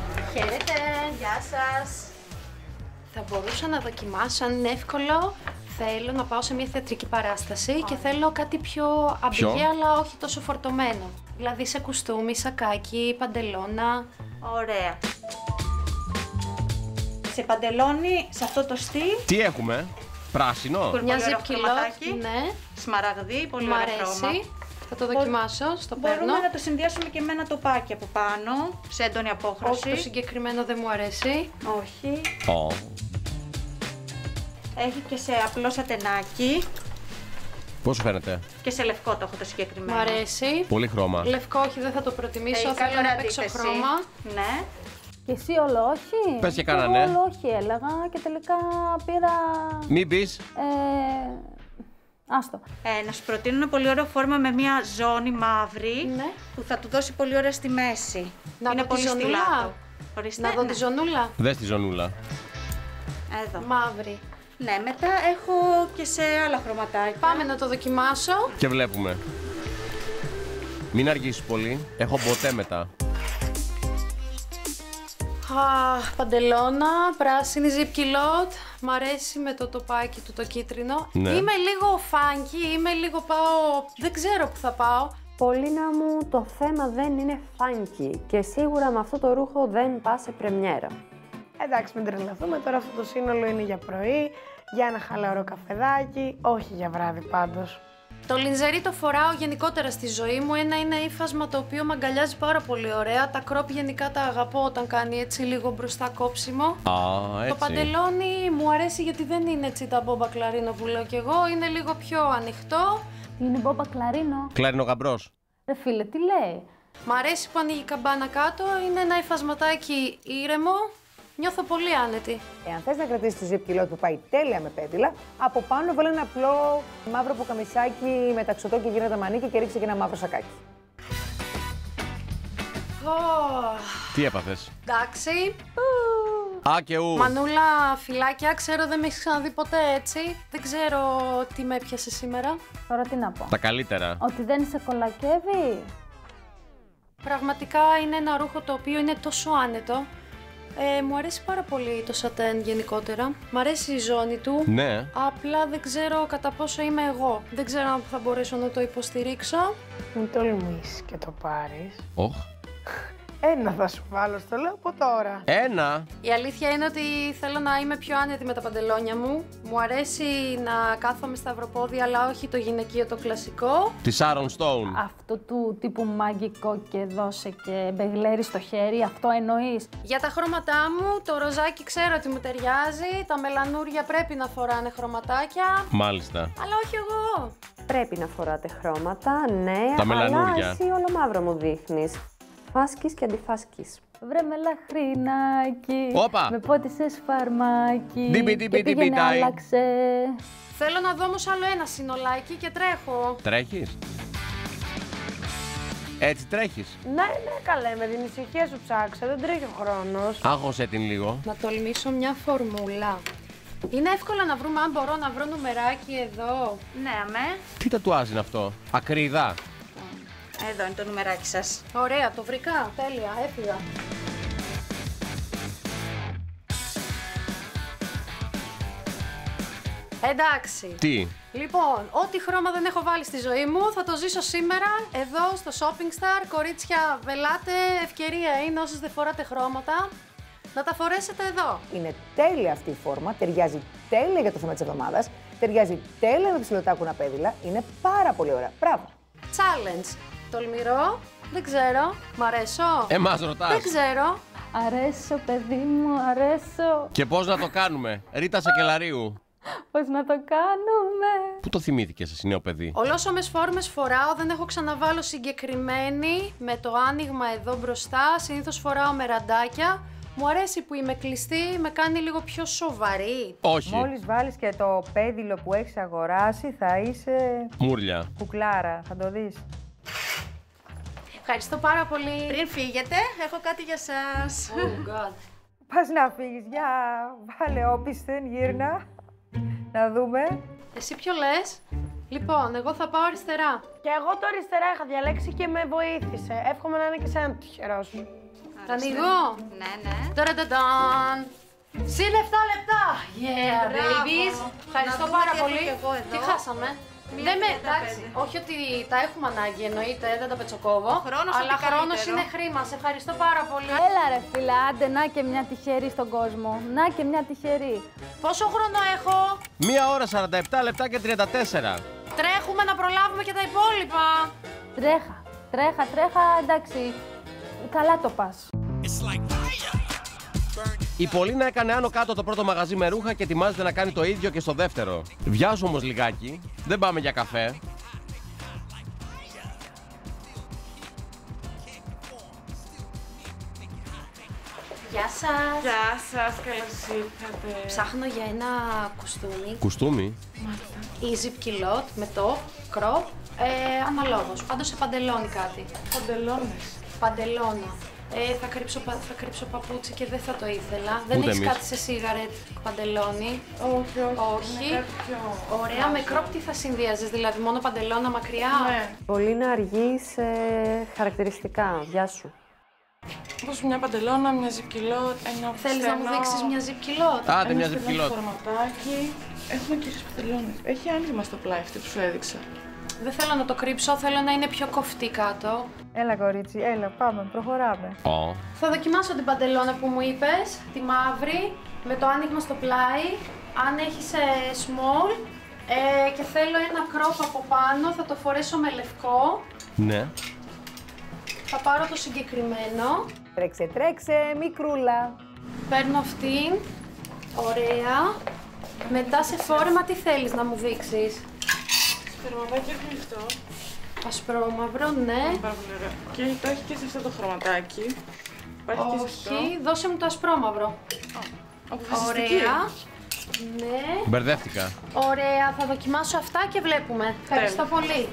Χαίρετε. Γεια σας. Θα μπορούσα να δοκιμάσω αν είναι εύκολο. Θέλω να πάω σε μια θεατρική παράσταση και θέλω κάτι πιο αμπιγέ, αλλά όχι τόσο φορτωμένο. Δηλαδή σε κουστούμι, σακάκι, παντελώνα. Ωραία. Σε παντελόνι, σε αυτό το στυλ. Τι έχουμε, πράσινο. Μια ζυπκιλότ, ναι. Σμαραγδί, πολύ Μ' ωραίο αρέσει. χρώμα. Θα το δοκιμάσω, στο παίρνω. Μπορούμε να το συνδυάσουμε και με ένα τοπάκι από πάνω, σε έντονη απόχρωση. Όχι, το συγκεκριμένο δεν μου αρέσει. Όχι. Oh. Έχει και σε απλό σατενάκι. Πώς σου φαίνεται? Και σε λευκό το έχω το συγκεκριμένο. Μ' αρέσει. Πολύ χρώμα. Λευκό όχι, δεν θα το προτιμήσω. Έχει Θέλω ωραία να παίξω αντίθεση. χρώμα. Ναι. Και εσύ όλο όχι. Πες και Εγώ κάνα ναι. όλο όχι έλεγα και τελικά πήρα... Μην πεις. Ε, άστο. Ε, να σου προτείνω ένα πολύ ωραίο φόρμα με μια ζώνη μαύρη, Ναι. που θα του δώσει πολύ ωραία στη μέση. Να Είναι δω τη πολύ ζωνούλα. στυλάτο. Ορίστε, Να δω ναι. τη ζωνούλα. Δες τη ζωνούλα. Εδώ. Μαύρη. Ναι, μετά έχω και σε άλλα χρωματάκια. Πάμε να το δοκιμάσω. Και βλέπουμε. Μην αργήσεις πολύ. Έχω ποτέ μετά. Αχ, παντελώνα, πράσινη ζυπκιλότ. Μ' αρέσει με το τοπάκι του το κίτρινο. Ναι. Είμαι λίγο φάνκι, είμαι λίγο πάω... Δεν ξέρω που θα πάω. Πολίνα μου, το θέμα δεν είναι funky και σίγουρα με αυτό το ρούχο δεν πας σε πρεμιέρα. Εντάξει, μην τρελαθούμε, τώρα αυτό το σύνολο είναι για πρωί, για ένα χαλαρό καφεδάκι, όχι για βράδυ πάντως. Το λινζερί το φοράω γενικότερα στη ζωή μου. Ένα είναι ύφασμα το οποίο με αγκαλιάζει πάρα πολύ ωραία. Τα κρόπ γενικά τα αγαπώ όταν κάνει έτσι λίγο μπροστά κόψιμο. Α, έτσι. Το παντελόνι μου αρέσει γιατί δεν είναι έτσι τα μπόμπα κλαρίνο που λέω κι εγώ. Είναι λίγο πιο ανοιχτό. Είναι μπόμπα κλαρίνο. Κλαρίνο γαμπρός. Ρε φίλε, τι λέει. Μ' αρέσει που ανοίγει η καμπάνα κάτω. Είναι ένα υφασματάκι ήρεμο. Νιώθω πολύ άνετη. Εάν θες να κρατήσεις το zip kilo που πάει τέλεια με πέδιλα, από πάνω βάλε ένα απλό μαύρο πουκαμισάκι με ταξωτό και γύρω τα μανίκια και ρίξε και ένα μαύρο σακάκι. Oh. Τι έπαθες? Εντάξει. Α, και ου. Μανούλα, φυλάκια, ξέρω δεν με έχεις ξαναδεί ποτέ έτσι. Δεν ξέρω τι με έπιασε σήμερα. Τώρα τι να πω. Τα καλύτερα. Ότι δεν σε κολακεύει. Πραγματικά είναι ένα ρούχο το οποίο είναι τόσο άνετο. Ε, μου αρέσει πάρα πολύ το σατέν γενικότερα. Μ' αρέσει η ζώνη του. Ναι. Απλά δεν ξέρω κατά πόσο είμαι εγώ. Δεν ξέρω αν θα μπορέσω να το υποστηρίξω. Μην τολμήσεις και το πάρεις. Οχ. Ένα θα σου βάλω, στο λέω από τώρα. Ένα. Η αλήθεια είναι ότι θέλω να είμαι πιο άνετη με τα παντελόνια μου. Μου αρέσει να κάθομαι στα αυροπόδια, αλλά όχι το γυναικείο, το κλασικό. Τη Sharon Stone. Αυτό του τύπου μαγικό και δώσε και μπεγλέρι στο χέρι, αυτό εννοείς. Για τα χρώματά μου, το ροζάκι ξέρω ότι μου ταιριάζει. Τα μελανούρια πρέπει να φοράνε χρωματάκια. Μάλιστα. Αλλά όχι εγώ. Πρέπει να φοράτε χρώματα, ναι, Τα αλλά μελανούρια. εσύ όλο μαύρο μου δείχνεις. Φάσκεις και αντιφάσκεις. Βρε με λαχρινάκι, Όπα. με πότισες φαρμάκι Ντιμπι, ντιμπι, και πήγαινε ντιμπι, ντάι. άλλαξε. Θέλω να δω όμως άλλο ένα συνολάκι και τρέχω. Τρέχεις? Έτσι τρέχεις? Ναι, ναι, καλέ, με την ησυχία σου ψάξα, δεν τρέχει ο χρόνος. Άγχωσέ την λίγο. Να τολμήσω μια φορμούλα. Είναι εύκολο να βρούμε αν μπορώ να βρω νουμεράκι εδώ. Ναι, αμέ. Τι τατουάζ είναι αυτό? Ακρίδα. Εδώ είναι το νουμεράκι σας. Ωραία, το βρήκα. Τέλεια, έφυγα. Εντάξει. Τι? Λοιπόν, ό,τι χρώμα δεν έχω βάλει στη ζωή μου θα το ζήσω σήμερα εδώ στο Shopping Star. Κορίτσια, βελάτε, ευκαιρία είναι όσες δεν φοράτε χρώματα να τα φορέσετε εδώ. Είναι τέλεια αυτή η φόρμα, ταιριάζει τέλεια για το θέμα της εβδομάδας, ταιριάζει τέλεια με ψιλοτάκουνα πέδιλα, είναι πάρα πολύ ωραία. Μπράβο. Challenge. Τολμηρό, δεν ξέρω. Μ' αρέσω. Εμάς ρωτάς. Δεν ξέρω. Αρέσω, παιδί μου, αρέσω. Και πώς να το κάνουμε? Ρίτα Σακελαρίου. Πώς να το κάνουμε. Πού το θυμήθηκες εσύ νέο παιδί? Ολόσωμες φόρμες φοράω, δεν έχω ξαναβάλω συγκεκριμένη με το άνοιγμα εδώ μπροστά. Συνήθως φοράω με ραντάκια. Μου αρέσει που είμαι κλειστή, με κάνει λίγο πιο σοβαρή. Όχι. Μόλις βάλεις και το πέδιλο που έχεις αγοράσει, θα είσαι Μούρλια. κουκλάρα. Θα το δεις. Ευχαριστώ πάρα πολύ. Πριν φύγετε, έχω κάτι για σας. Oh God. Πας να φύγεις, για βάλε όπισθεν, γύρνα. Να δούμε. Εσύ ποιο λες? Λοιπόν, εγώ θα πάω αριστερά. Και εγώ το αριστερά είχα διαλέξει και με βοήθησε. Εύχομαι να είναι και σένα το τυχερό σου. Θα ανοίγω. Ναι, ναι. Ταρατατάν. Συν επτά λεπτά! Yeah, babies! Ευχαριστώ πάρα πολύ. Τι χάσαμε? Δεν με, εντάξει, όχι ότι τα έχουμε ανάγκη, εννοείται, δεν τα πετσοκόβω, αλλά χρόνος είναι χρήμα. Σε ευχαριστώ πάρα πολύ. Έλα ρε φίλα, άντε να και μια τυχερή στον κόσμο. Να και μια τυχερή. Πόσο χρόνο έχω? Μία ώρα σαράντα επτά λεπτά και τριάντα τέσσερα. Τρέχουμε να προλάβουμε και τα υπόλοιπα. Τρέχα, τρέχα, τρέχα, εντάξει. Καλά το πας. Η Πολίνα έκανε άνω κάτω το πρώτο μαγαζί με ρούχα και ετοιμάζεται να κάνει το ίδιο και στο δεύτερο. Βιάζω όμως λιγάκι, δεν πάμε για καφέ. Γεια σας. Γεια σας, καλώς ήρθατε. Ψάχνω για ένα κουστούμι. Κουστούμι. Ή zip kilot με το crop, ε, αναλόγως. Πάντως σε παντελόνι κάτι. Παντελόνες. Παντελώνα. Ε, θα, κρύψω, θα κρύψω παπούτσι και δεν θα το ήθελα. Δεν Ούτε έχεις εμείς. κάτι σε σίγαρετ παντελόνι. Όχι, όχι. Όχι. Είναι κάτι πιο... Ωραία, με κρόπ τι θα συνδύαζες, δηλαδή μόνο παντελώνα μακριά. Ναι. Πολύ να αργεί σε χαρακτηριστικά. Γεια σου. Όπως μια παντελώνα, μια ζυπκιλότ, ένα Θέλεις να μου στενό, δείξεις μια zip kilot? Άντε μια ένα στενό ζυπκιλότ. φορματάκι. Έχουμε κυρίως παντελόνες. Έχει άνοιγμα στο πλάι αυτή που σου έδειξα. Δεν θέλω να το κρύψω, θέλω να είναι πιο κοφτή κάτω. Έλα κορίτσι, έλα, πάμε, προχωράμε. Oh. Θα δοκιμάσω την παντελώνα που μου είπες, τη μαύρη, με το άνοιγμα στο πλάι. Αν έχεις ε, small ε, και θέλω ένα crop από πάνω, θα το φορέσω με λευκό. Ναι. Θα πάρω το συγκεκριμένο. Τρέξε, τρέξε, μικρούλα. Παίρνω αυτήν. Ωραία. Μετά σε φόρεμα τι θέλεις να μου δείξεις? Χρωματάκι έχει αυτό. Ασπρόμαυρο, ναι. Πάρα πολύ ωραίο. Και το έχει και σε αυτό το χρωματάκι. Υπάρχει και σε αυτό. Όχι, δώσε μου το ασπρόμαυρο. Αποφασιστική. Ωραία. Ναι. Μπερδεύτηκα. Ωραία, θα δοκιμάσω αυτά και βλέπουμε. Ευχαριστώ πολύ.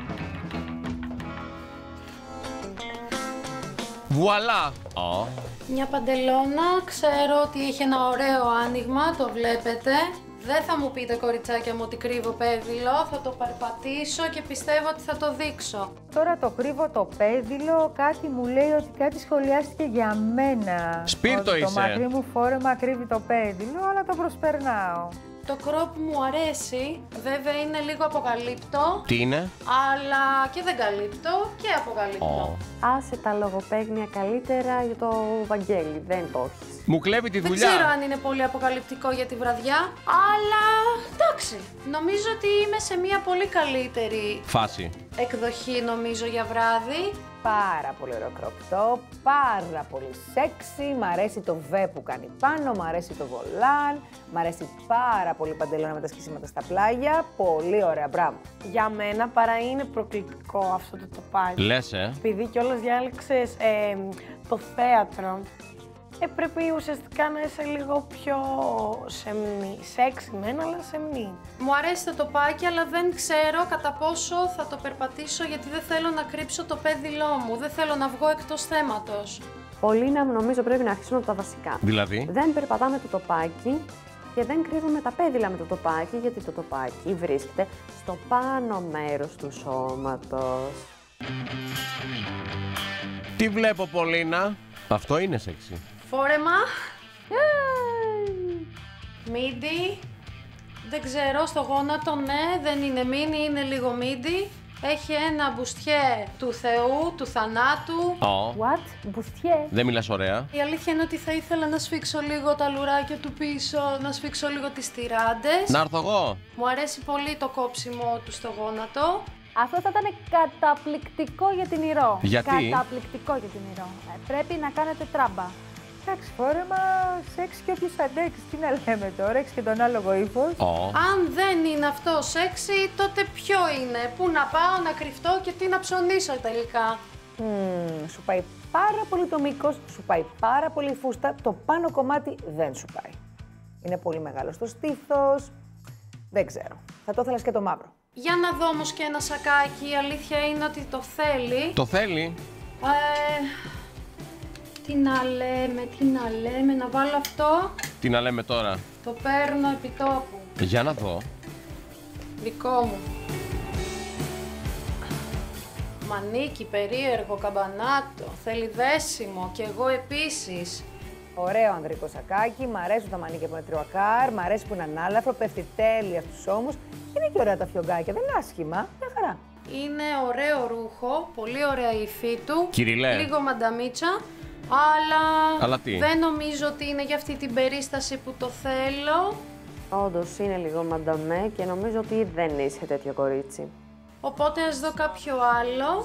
Βουαλά! Oh. Μια παντελώνα, ξέρω ότι έχει ένα ωραίο άνοιγμα, το βλέπετε. Δεν θα μου πείτε κοριτσάκια μου ότι κρύβω πέδιλο, θα το περπατήσω και πιστεύω ότι θα το δείξω. Τώρα το κρύβω το πέδιλο, κάτι μου λέει ότι κάτι σχολιάστηκε για μένα. Σπίρτο ότι είσαι. Το μακρύ μου φόρεμα κρύβει το πέδιλο, αλλά το προσπερνάω. Το crop μου αρέσει, βέβαια είναι λίγο αποκαλύπτο, Τι είναι? αλλά και δεν καλύπτω και αποκαλύπτω. Oh. Άσε τα λογοπαίγνια καλύτερα για το Βαγγέλη, δεν το έχεις. Μου κλέβει τη Δεν δουλειά. ξέρω αν είναι πολύ αποκαλυπτικό για τη βραδιά, αλλά εντάξει. Νομίζω ότι είμαι σε μια πολύ καλύτερη Φάση. εκδοχή νομίζω για βράδυ. Πάρα πολύ ωραίο crop top, πάρα πολύ sexy, μ' αρέσει το βέ που κάνει πάνω, μ' αρέσει το βολάν, μ' αρέσει πάρα πολύ η παντελώνα με τα σκισίματα στα πλάγια, πολύ ωραία, μπράβο. Για μένα παρά είναι προκλητικό αυτό το τοπάκι. Λες, ε. Επειδή κιόλας διάλεξες ε, το θέατρο, ε, πρέπει ουσιαστικά να είσαι λίγο πιο σεμνή. Σεξι μεν, αλλά σεμνή. Μου αρέσει το τοπάκι, αλλά δεν ξέρω κατά πόσο θα το περπατήσω γιατί δεν θέλω να κρύψω το πέδιλό μου. Δεν θέλω να βγω εκτός θέματος. Πολύνα, νομίζω πρέπει να αρχίσουμε από τα βασικά. Δηλαδή? Δεν περπατάμε το τοπάκι και δεν κρύβουμε τα πέδιλα με το τοπάκι, γιατί το τοπάκι βρίσκεται στο πάνω μέρος του σώματος. Τι βλέπω, Πολίνα? Αυτό είναι σεξι. Φόρεμα. Μίντι. Δεν ξέρω, στο γόνατο ναι, δεν είναι μίνι, είναι λίγο μίντι. Έχει ένα μπουστιέ του Θεού, του θανάτου. Oh. What? Μπουστιέ. Δεν μιλάς ωραία. Η αλήθεια είναι ότι θα ήθελα να σφίξω λίγο τα λουράκια του πίσω, να σφίξω λίγο τις τυράντες. Να έρθω εγώ. Μου αρέσει πολύ το κόψιμο του στο γόνατο. Αυτό θα ήταν καταπληκτικό για την Ηρώ. Γιατί? Καταπληκτικό για την Ηρώ. Ε, πρέπει να κάνετε τράμπα. Εντάξει, φόρεμα σεξ και όποιος αντέξει. Τι να λέμε τώρα, έχεις και τον άλογο ύφος. Oh. Αν δεν είναι αυτό σεξι, τότε ποιο είναι? Πού να πάω να κρυφτώ και τι να ψωνίσω τελικά? Mm, σου πάει πάρα πολύ το μήκος, σου πάει πάρα πολύ η φούστα, το πάνω κομμάτι δεν σου πάει. Είναι πολύ μεγάλο στο στήθος, δεν ξέρω. Θα το ήθελες και το μαύρο. Για να δω όμως και ένα σακάκι, η αλήθεια είναι ότι το θέλει. Το θέλει. Ε, τι να λέμε, τι να λέμε, να βάλω αυτό. Τι να λέμε τώρα? Το παίρνω επί τόπου. Για να δω. Δικό μου. Μανίκι, περίεργο, καμπανάτο, θέλει δέσιμο κι εγώ επίσης. Ωραίο ανδρικό σακάκι, μ' αρέσουν τα μανίκια που είναι τριοακάρ, μ' αρέσει που είναι ανάλαφρο, πέφτει τέλεια στους ώμους. Είναι και ωραία τα φιωγκάκια, δεν είναι άσχημα, μια χαρά. Είναι ωραίο ρούχο, πολύ ωραία η υφή του. Κυριλέ. Λίγο μανταμίτσα, αλλά, Αλλά τι? δεν νομίζω ότι είναι για αυτή την περίσταση που το θέλω. Όντως είναι λίγο μανταμέ και νομίζω ότι δεν είσαι τέτοιο κορίτσι. Οπότε ας δω κάποιο άλλο.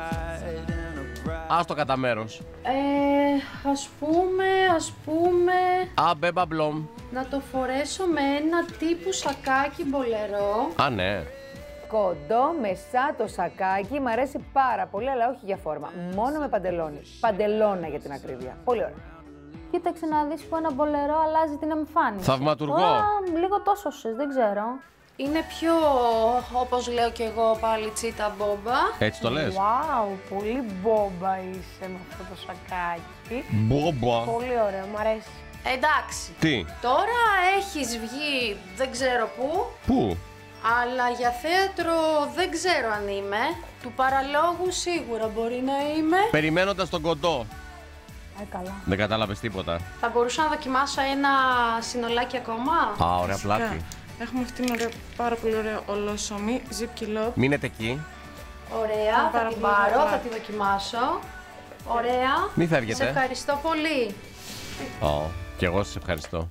Άστο κατά μέρος. Ε, ας πούμε, ας πούμε... Α, μπέμπα μπλομ. Να το φορέσω με ένα τύπου σακάκι μπολερό. Α, ναι. Κοντό, μεσά το σακάκι, μ' αρέσει πάρα πολύ, αλλά όχι για φόρμα. Μόνο με παντελόνι. Παντελώνα για την ακρίβεια. Πολύ ωραία. Κοίταξε να δεις που ένα μπολερό αλλάζει την εμφάνιση. Θαυματουργό. Α, λίγο τόσο σες, δεν ξέρω. Είναι πιο, όπως λέω και εγώ, πάλι τσίτα μπόμπα. Έτσι το λες. Wow, πολύ μπόμπα είσαι με αυτό το σακάκι. Μπόμπα. Πολύ ωραίο, μου αρέσει. Εντάξει. Τι. Τώρα έχεις βγει δεν ξέρω πού, Πού. αλλά για θέατρο δεν ξέρω αν είμαι. Του παραλόγου σίγουρα μπορεί να είμαι. Περιμένοντας τον κοντό. Ε, καλά. Δεν κατάλαβες τίποτα. Θα μπορούσα να δοκιμάσω ένα συνολάκι ακόμα. Α, ωραία πλάτη. Έχουμε αυτή την ωραία, πάρα πολύ ωραία ολόσωμη, zip kilo. Μείνετε εκεί. Ωραία, θα πάρα την πολύ πάρω, ωραία. θα τη δοκιμάσω. Ωραία. Μη φεύγετε. Σε ευχαριστώ πολύ. Ω, κι εγώ σας ευχαριστώ.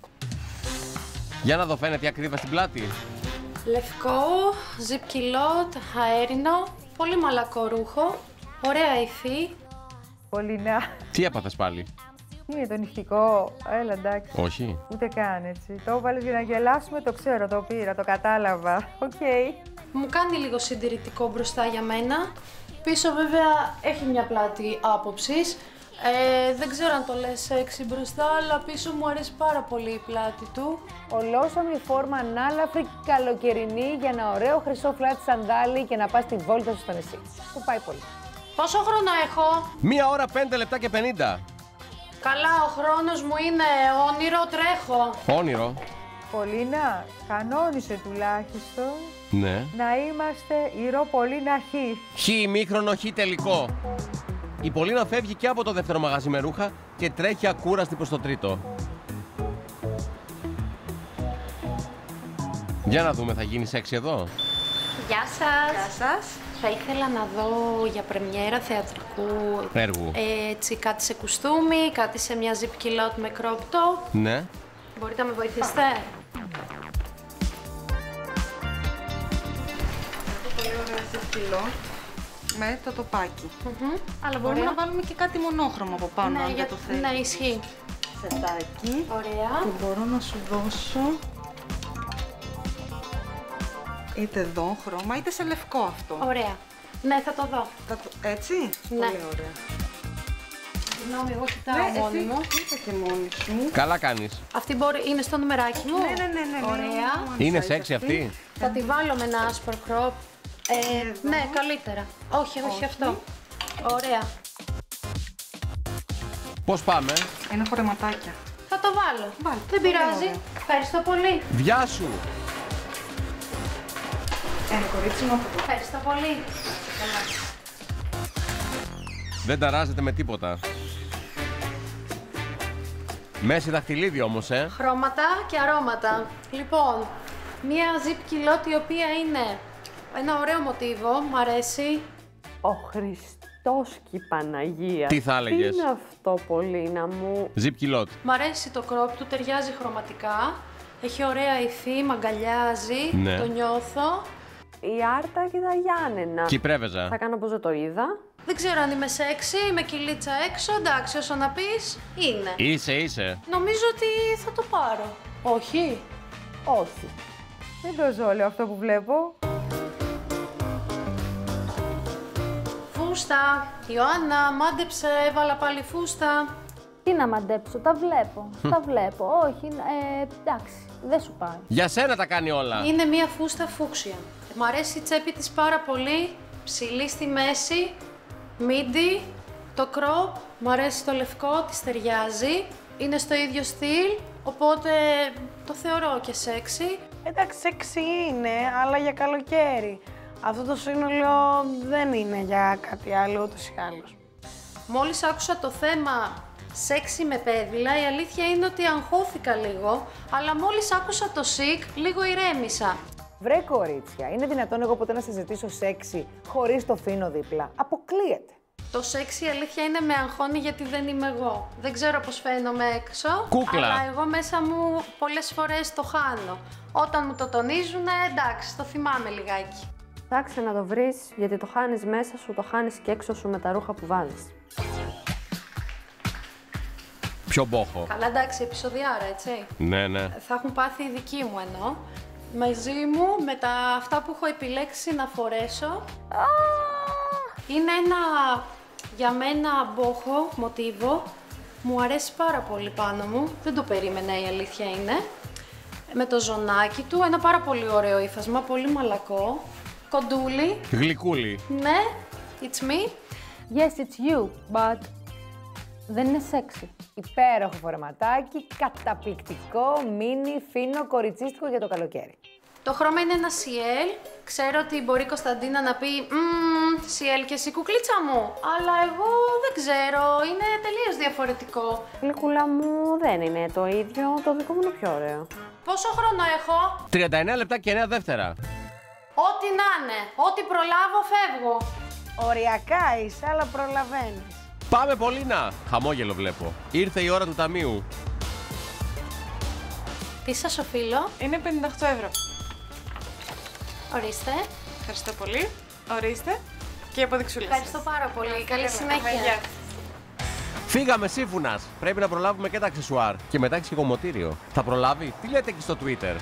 Για να δω, φαίνεται η ακρίβεια στην πλάτη. Λευκό, zip kilo, αέρινο, πολύ μαλακό ρούχο, ωραία υφή. Πολυνά. Τι έπαθες πάλι. Είναι το νυχτικό. Έλα, εντάξει. Όχι. Ούτε καν έτσι. Το έβαλες για να γελάσουμε, το ξέρω, το πήρα, το κατάλαβα. Οκ. Okay. Μου κάνει λίγο συντηρητικό μπροστά για μένα. Πίσω βέβαια έχει μια πλάτη άποψης. Ε, δεν ξέρω αν το λες σεξι μπροστά, αλλά πίσω μου αρέσει πάρα πολύ η πλάτη του. Ολόσωμη φόρμα ανάλαφρη, καλοκαιρινή, για ένα ωραίο χρυσό φλάτι σαντάλι και να πας τη βόλτα σου στο νησί. Που πάει πολύ. Πόσο χρόνο έχω? Μία ώρα πέντε λεπτά και πενήντα. Καλά, ο χρόνος μου είναι όνειρο, τρέχω. Όνειρο. Πολίνα, κανόνισε τουλάχιστον Ναι. να είμαστε ηρώ Πολίνα Χ. Χ ημίχρονο, χ τελικό. Η Πολίνα φεύγει και από το δεύτερο μαγαζί με ρούχα και τρέχει ακούραστη προς το τρίτο. Για να δούμε, θα γίνει σεξι εδώ. Γεια σας. Γεια σας. Θα ήθελα να δω για πρεμιέρα θεατρικού Έργου. έτσι κάτι σε κουστούμι, κάτι σε μια zip culotte με crop top. Ναι. Μπορείτε να με βοηθήσετε? Πολύ ωραία zip kilo με το τοπάκι. Mm-hmm. Αλλά μπορούμε Ωραία. να βάλουμε και κάτι μονόχρωμο από πάνω, Ναι, αν για... δεν το θέλεις. ναι, ισχύει. Σετάκι. Ωραία. Και μπορώ να σου δώσω είτε εδώ χρώμα, είτε σε λευκό αυτό. Ωραία. Ναι, θα το δω. Θα το- Έτσι. Ναι. Πολύ ωραία. Συγγνώμη, εγώ κοιτάω Ναι, μόνη εσύ μου. κοίτα και μόνη σου. Καλά κάνεις. Αυτή μπορεί... είναι στο νομεράκι μου. Ναι, ναι, ναι, ναι. Ωραία. Είναι σεξι αυτή. Θα τη βάλω με ένα άσπρο crop. Ε, ναι, καλύτερα. Όχι, όχι, Όχι. αυτό. Ωραία. Πώς πάμε. Είναι χωρεματάκια. Θα το βάλω. Βάλτε. Δεν Πολύ πειράζει. ωραία. Ευχαριστώ πολύ. Γεια σου. Ένα κορίτσι μου από εδώ. Ευχαριστώ πολύ. Δεν ταράζεται με τίποτα. Μέση δαχτυλίδι όμως, ε. Χρώματα και αρώματα. Λοιπόν, μία zip culotte η οποία είναι ένα ωραίο μοτίβο, μ' αρέσει. Ο Χριστός και η Παναγία. Τι θα έλεγες? Τι είναι αυτό, Πολίνα μου. Zip culotte. Μ' αρέσει το crop του, ταιριάζει χρωματικά. Έχει ωραία υφή, μ' αγκαλιάζει, Ναι. το νιώθω. Η Άρτα και τα Γιάννενα. Κυπρέβεζα. Θα κάνω πως δεν το είδα. Δεν ξέρω αν είμαι σεξι, είμαι κυλίτσα έξω, εντάξει, όσο να πεις, είναι. Είσαι, είσαι. Νομίζω ότι θα το πάρω. Όχι. Όχι. Δεν το ζω, λέω αυτό που βλέπω. Φούστα. Ιωάννα, μάντεψε, έβαλα πάλι φούστα. Τι να μαντέψω, τα βλέπω. τα βλέπω. Όχι, ε, εντάξει, δεν σου πάει. Για σένα τα κάνει όλα. Είναι μία φούστα φούξια. Μ' αρέσει η τσέπη της πάρα πολύ, ψηλή στη μέση, μίντι, το κρόπ, μ' αρέσει το λευκό, της ταιριάζει. Είναι στο ίδιο στυλ, οπότε το θεωρώ και σεξι. Εντάξει, σεξι είναι, αλλά για καλοκαίρι. Αυτό το σύνολο δεν είναι για κάτι άλλο, ούτως ή άλλως. Μόλις άκουσα το θέμα Σεξι με πέδιλα, η αλήθεια είναι ότι αγχώθηκα λίγο, αλλά μόλις άκουσα το σικ, λίγο ηρέμησα. Βρε κορίτσια, είναι δυνατόν εγώ ποτέ να σας ζητήσω σεξι χωρίς το φίνο δίπλα? Αποκλείεται. Το σεξι η αλήθεια είναι με αγχώνει γιατί δεν είμαι εγώ. Δεν ξέρω πώς φαίνομαι έξω, Κούκλα. αλλά εγώ μέσα μου πολλές φορές το χάνω. Όταν μου το τονίζουνε, εντάξει, το θυμάμαι λιγάκι. Ψάξε να το βρεις, γιατί το χάνεις μέσα σου, το χάνεις και έξω σου με τα ρούχα που βάζεις. Πιο μπόχο. Καλά, εντάξει, επεισοδιάρα, έτσι. Ναι, ναι. Θα έχουν πάθει οι δικοί μου εννοώ. Μαζί μου, με τα αυτά που έχω επιλέξει να φορέσω. Είναι ένα, για μένα, μπόχο μοτίβο. Μου αρέσει πάρα πολύ πάνω μου. Δεν το περίμενα, η αλήθεια είναι. Με το ζωνάκι του, ένα πάρα πολύ ωραίο ύφασμα, πολύ μαλακό. Κοντούλι. Γλυκούλι. Ναι, it's me. Yes, it's you, but δεν είναι sexy. Υπέροχο φορεματάκι, καταπληκτικό, μίνι, φίνο, κοριτσίστικο για το καλοκαίρι. Το χρώμα είναι ένα σι ελ. Ξέρω ότι μπορεί η Κωνσταντίνα να πει «Μμμ, σι ελ και εσύ κουκλίτσα μου», αλλά εγώ δεν ξέρω, είναι τελείως διαφορετικό. Γλυκούλα μου, δεν είναι το ίδιο, το δικό μου είναι πιο ωραίο. Πόσο χρόνο έχω? τριάντα εννέα λεπτά και εννέα δεύτερα. Ό,τι να είναι, ό,τι προλάβω φεύγω. Οριακά είσαι, αλλά προλαβαίνεις. Πάμε, Πολίνα! Χαμόγελο βλέπω. Ήρθε η ώρα του ταμείου. Τι σας οφείλω? Είναι πενήντα οκτώ ευρώ. Ορίστε. Ευχαριστώ πολύ. Ορίστε. Και η αποδειξούλα σας. Ευχαριστώ πάρα πολύ. Καλή συνέχεια. Γεια. Φύγαμε, Σύμφωνας. Πρέπει να προλάβουμε και τα αξεσουάρ. Και μετά έχεις και κομμωτήριο. Θα προλάβει? Τι λέτε εκεί στο Twitter?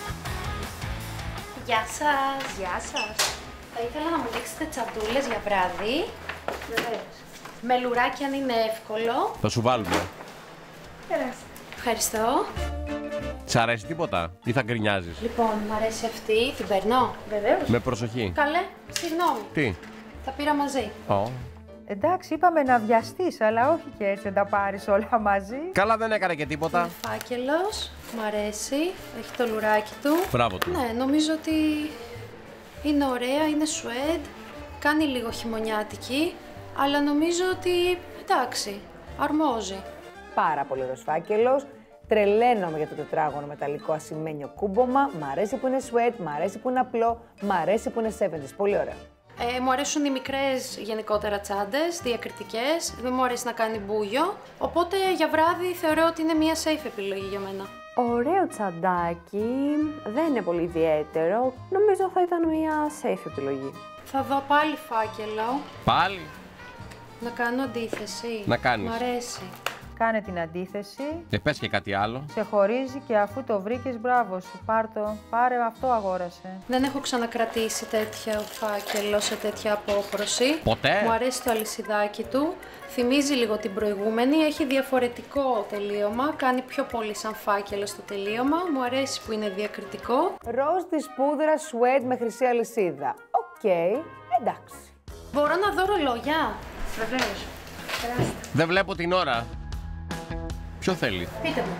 Γεια σας. Γεια σας. Θα ήθελα να μου δείξετε τσαντούλες για βράδυ. Βεβαίως. Με λουράκι αν είναι εύκολο. Θα σου βάλουμε. Περάστε. Ευχαριστώ. Σ' αρέσει τίποτα ή θα γκρινιάζεις? Λοιπόν, μου αρέσει αυτή. Την παίρνω. Βεβαίως. Με προσοχή. Καλέ, συγγνώμη. Τι? Τα πήρα μαζί. Oh. Εντάξει, είπαμε να βιαστείς, αλλά όχι και έτσι να τα πάρεις όλα μαζί. Καλά, δεν έκανε και τίποτα. Είναι φάκελος. Μ' αρέσει. Έχει το λουράκι του. Μπράβο του. Ναι, νομίζω ότι είναι ωραία, είναι σουέντ. Κάνει λίγο χειμωνιάτικη, αλλά νομίζω ότι εντάξει, αρμόζει. Πάρα πολύ ωραίος φάκελος. Τρελαίνομαι για το τετράγωνο μεταλλικό ασημένιο κούμπομα. Μ' αρέσει που είναι sweat, μ' αρέσει που είναι απλό, μ' αρέσει που είναι εβδομήντα. Πολύ ωραίο. Ε, μου αρέσουν οι μικρές γενικότερα τσάντες, διακριτικές. Δεν μου αρέσει να κάνει μπούγιο. Οπότε για βράδυ θεωρώ ότι είναι μια safe επιλογή για μένα. Ωραίο τσαντάκι, δεν είναι πολύ ιδιαίτερο. Νομίζω θα ήταν μια safe επιλογή. Θα δω πάλι φάκελο. Πάλι. Να κάνω αντίθεση. Να κάνεις. Μ' αρέσει. Κάνε την αντίθεση. Ε, πες και κάτι άλλο. Σε χωρίζει και αφού το βρήκες, μπράβο σου. Πάρ' το. Πάρε αυτό, αγόρασε. Δεν έχω ξανακρατήσει τέτοια φάκελο σε τέτοια απόχρωση. Ποτέ. Μου αρέσει το αλυσιδάκι του. Θυμίζει λίγο την προηγούμενη. Έχει διαφορετικό τελείωμα. Κάνει πιο πολύ σαν φάκελο στο τελείωμα. Μου αρέσει που είναι διακριτικό. Ροζ της πούδρας sweat με χρυσή αλυσίδα. Οκ, okay, εντάξει. Μπορώ να δω ρολόγια? Βεβαίως. Περάστε. Δεν βλέπω την ώρα. Ποιο θέλει? Πείτε μου.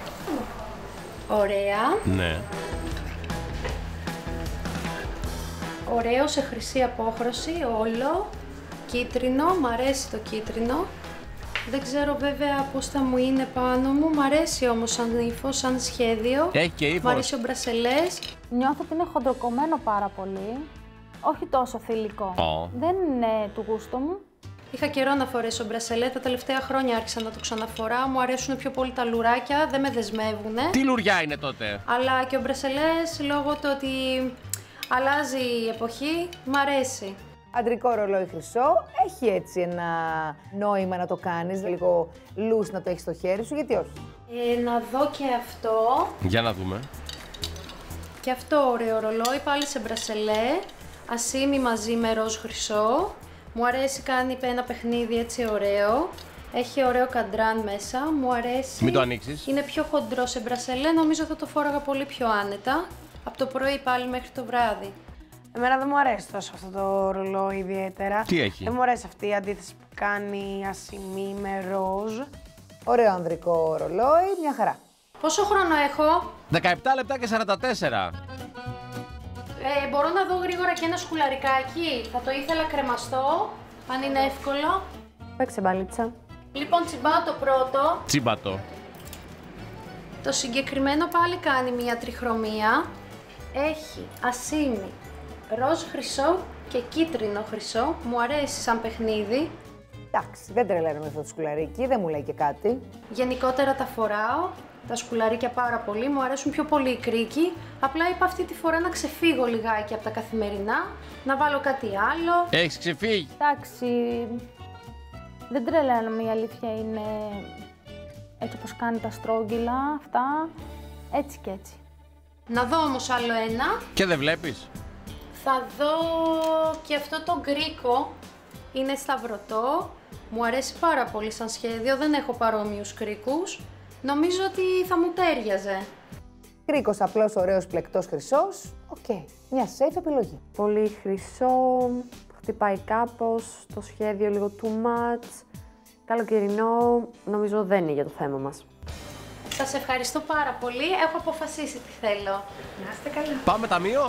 Ωραία. Ναι. Ωραίο σε χρυσή απόχρωση, όλο. Κίτρινο, μ' αρέσει το κίτρινο. Δεν ξέρω βέβαια πώς θα μου είναι πάνω μου. Μ' αρέσει όμως σαν ύφος, σαν σχέδιο. Έχει και ύφος. Μ' αρέσει ο μπρασελές. Νιώθω ότι είναι χοντροκομμένο πάρα πολύ. Όχι τόσο θηλυκό. Oh. Δεν είναι του γούστου μου. Είχα καιρό να φορέσω μπρασελέ, τα τελευταία χρόνια άρχισα να το ξαναφοράω. Μου αρέσουν πιο πολύ τα λουράκια, δεν με δεσμεύουνε. Τι λουριά είναι τότε? Αλλά και ο μπρασελές, λόγω του ότι αλλάζει η εποχή, μ' αρέσει. Αντρικό ρολόι χρυσό, έχει έτσι ένα νόημα να το κάνεις, λίγο loose να το έχεις στο χέρι σου, γιατί όχι. Ε, να δω και αυτό. Για να δούμε. Και αυτό ωραίο ρολόι, πάλι σε μπρασελέ. Ασίμι μαζί με ροζ χρυσό. Μου αρέσει, κάνει ένα παιχνίδι έτσι ωραίο. Έχει ωραίο καντράν μέσα, μου αρέσει. Μην το ανοίξεις. Είναι πιο χοντρό σε μπρασελέ, νομίζω θα το φόραγα πολύ πιο άνετα. Από το πρωί πάλι μέχρι το βράδυ. Εμένα δεν μου αρέσει τόσο αυτό το ρολόι ιδιαίτερα. Τι έχει? Δεν μου αρέσει αυτή η αντίθεση που κάνει ασημή με ροζ. Ωραίο ανδρικό ρολόι, μια χαρά. Πόσο χρόνο έχω? δεκαεπτά λεπτά και σαράντα τέσσερα. Ε, μπορώ να δω γρήγορα και ένα σκουλαρικάκι. Θα το ήθελα κρεμαστό, αν είναι εύκολο. Παίξε μπαλίτσα. Λοιπόν, τσιμπάω το πρώτο. Τσίμπατο. Το συγκεκριμένο πάλι κάνει μια τριχρωμία. Έχει ασήμι, ροζ χρυσό και κίτρινο χρυσό. Μου αρέσει σαν παιχνίδι. Εντάξει, δεν τρελαίνομαι αυτό το σκουλαρίκι, δεν μου λέει και κάτι. Γενικότερα τα φοράω, τα σκουλαρίκια πάρα πολύ, μου αρέσουν πιο πολύ οι κρίκοι. Απλά είπα αυτή τη φορά να ξεφύγω λιγάκι από τα καθημερινά, να βάλω κάτι άλλο. Έχεις ξεφύγει. Εντάξει, δεν τρελαίνομαι, η αλήθεια είναι έτσι όπως κάνει τα στρόγγυλα, αυτά, έτσι και έτσι. Να δω όμως άλλο ένα. Και δεν βλέπεις. Θα δω και αυτό το γκρίκο, είναι σταυρωτό, μου αρέσει πάρα πολύ σαν σχέδιο, δεν έχω παρόμοιους κρίκους. Νομίζω ότι θα μου τέριαζε. Κρίκος απλός, ωραίος, πλεκτός, χρυσός. Οκ, okay. Μια safe επιλογή. Πολύ χρυσό, χτυπάει κάπως, το σχέδιο λίγο too much. Καλοκαιρινό, νομίζω δεν είναι για το θέμα μας. Σας ευχαριστώ πάρα πολύ, έχω αποφασίσει τι θέλω. Να είστε καλά. Πάμε ταμείο.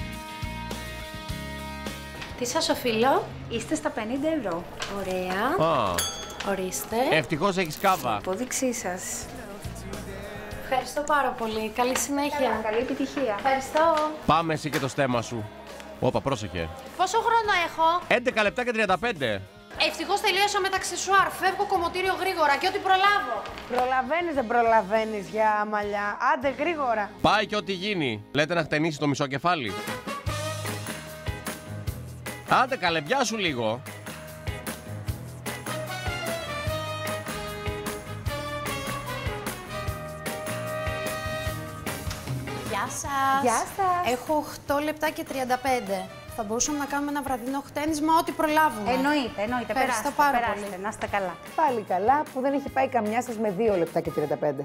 Τι σας οφείλω? Είστε στα πενήντα ευρώ. Ωραία. Α, Ορίστε. ευτυχώς έχεις κάβα. Απόδειξή σας. Ευχαριστώ πάρα πολύ. Καλή συνέχεια. Καλή επιτυχία. Ευχαριστώ. Πάμε εσύ και το στέμμα σου. Όπα, πρόσεχε. Πόσο χρόνο έχω? έντεκα λεπτά και τριάντα πέντε. Ευτυχώς τελείωσα με τα αξεσουάρ. Φεύγω κομμωτήριο γρήγορα και ό,τι προλάβω. Προλαβαίνεις, δεν προλαβαίνεις για μαλλιά. Άντε γρήγορα. Πάει και ό,τι γίνει. Λέτε να χτενίσει το μισό κεφάλι. Άντε καλεμπιά σου λίγο. Γεια σας. Γεια σας. Έχω οκτώ λεπτά και τριάντα πέντε. Θα μπορούσαμε να κάνουμε ένα βραδινό χτένισμα, ό,τι προλάβουμε. Εννοείται, εννοείται. Ευχαριστώ Περάστε, πάρα περάστε. πολύ. Να είστε καλά. Πάλι καλά που δεν έχει πάει καμιά σας με δύο λεπτά και τριάντα πέντε.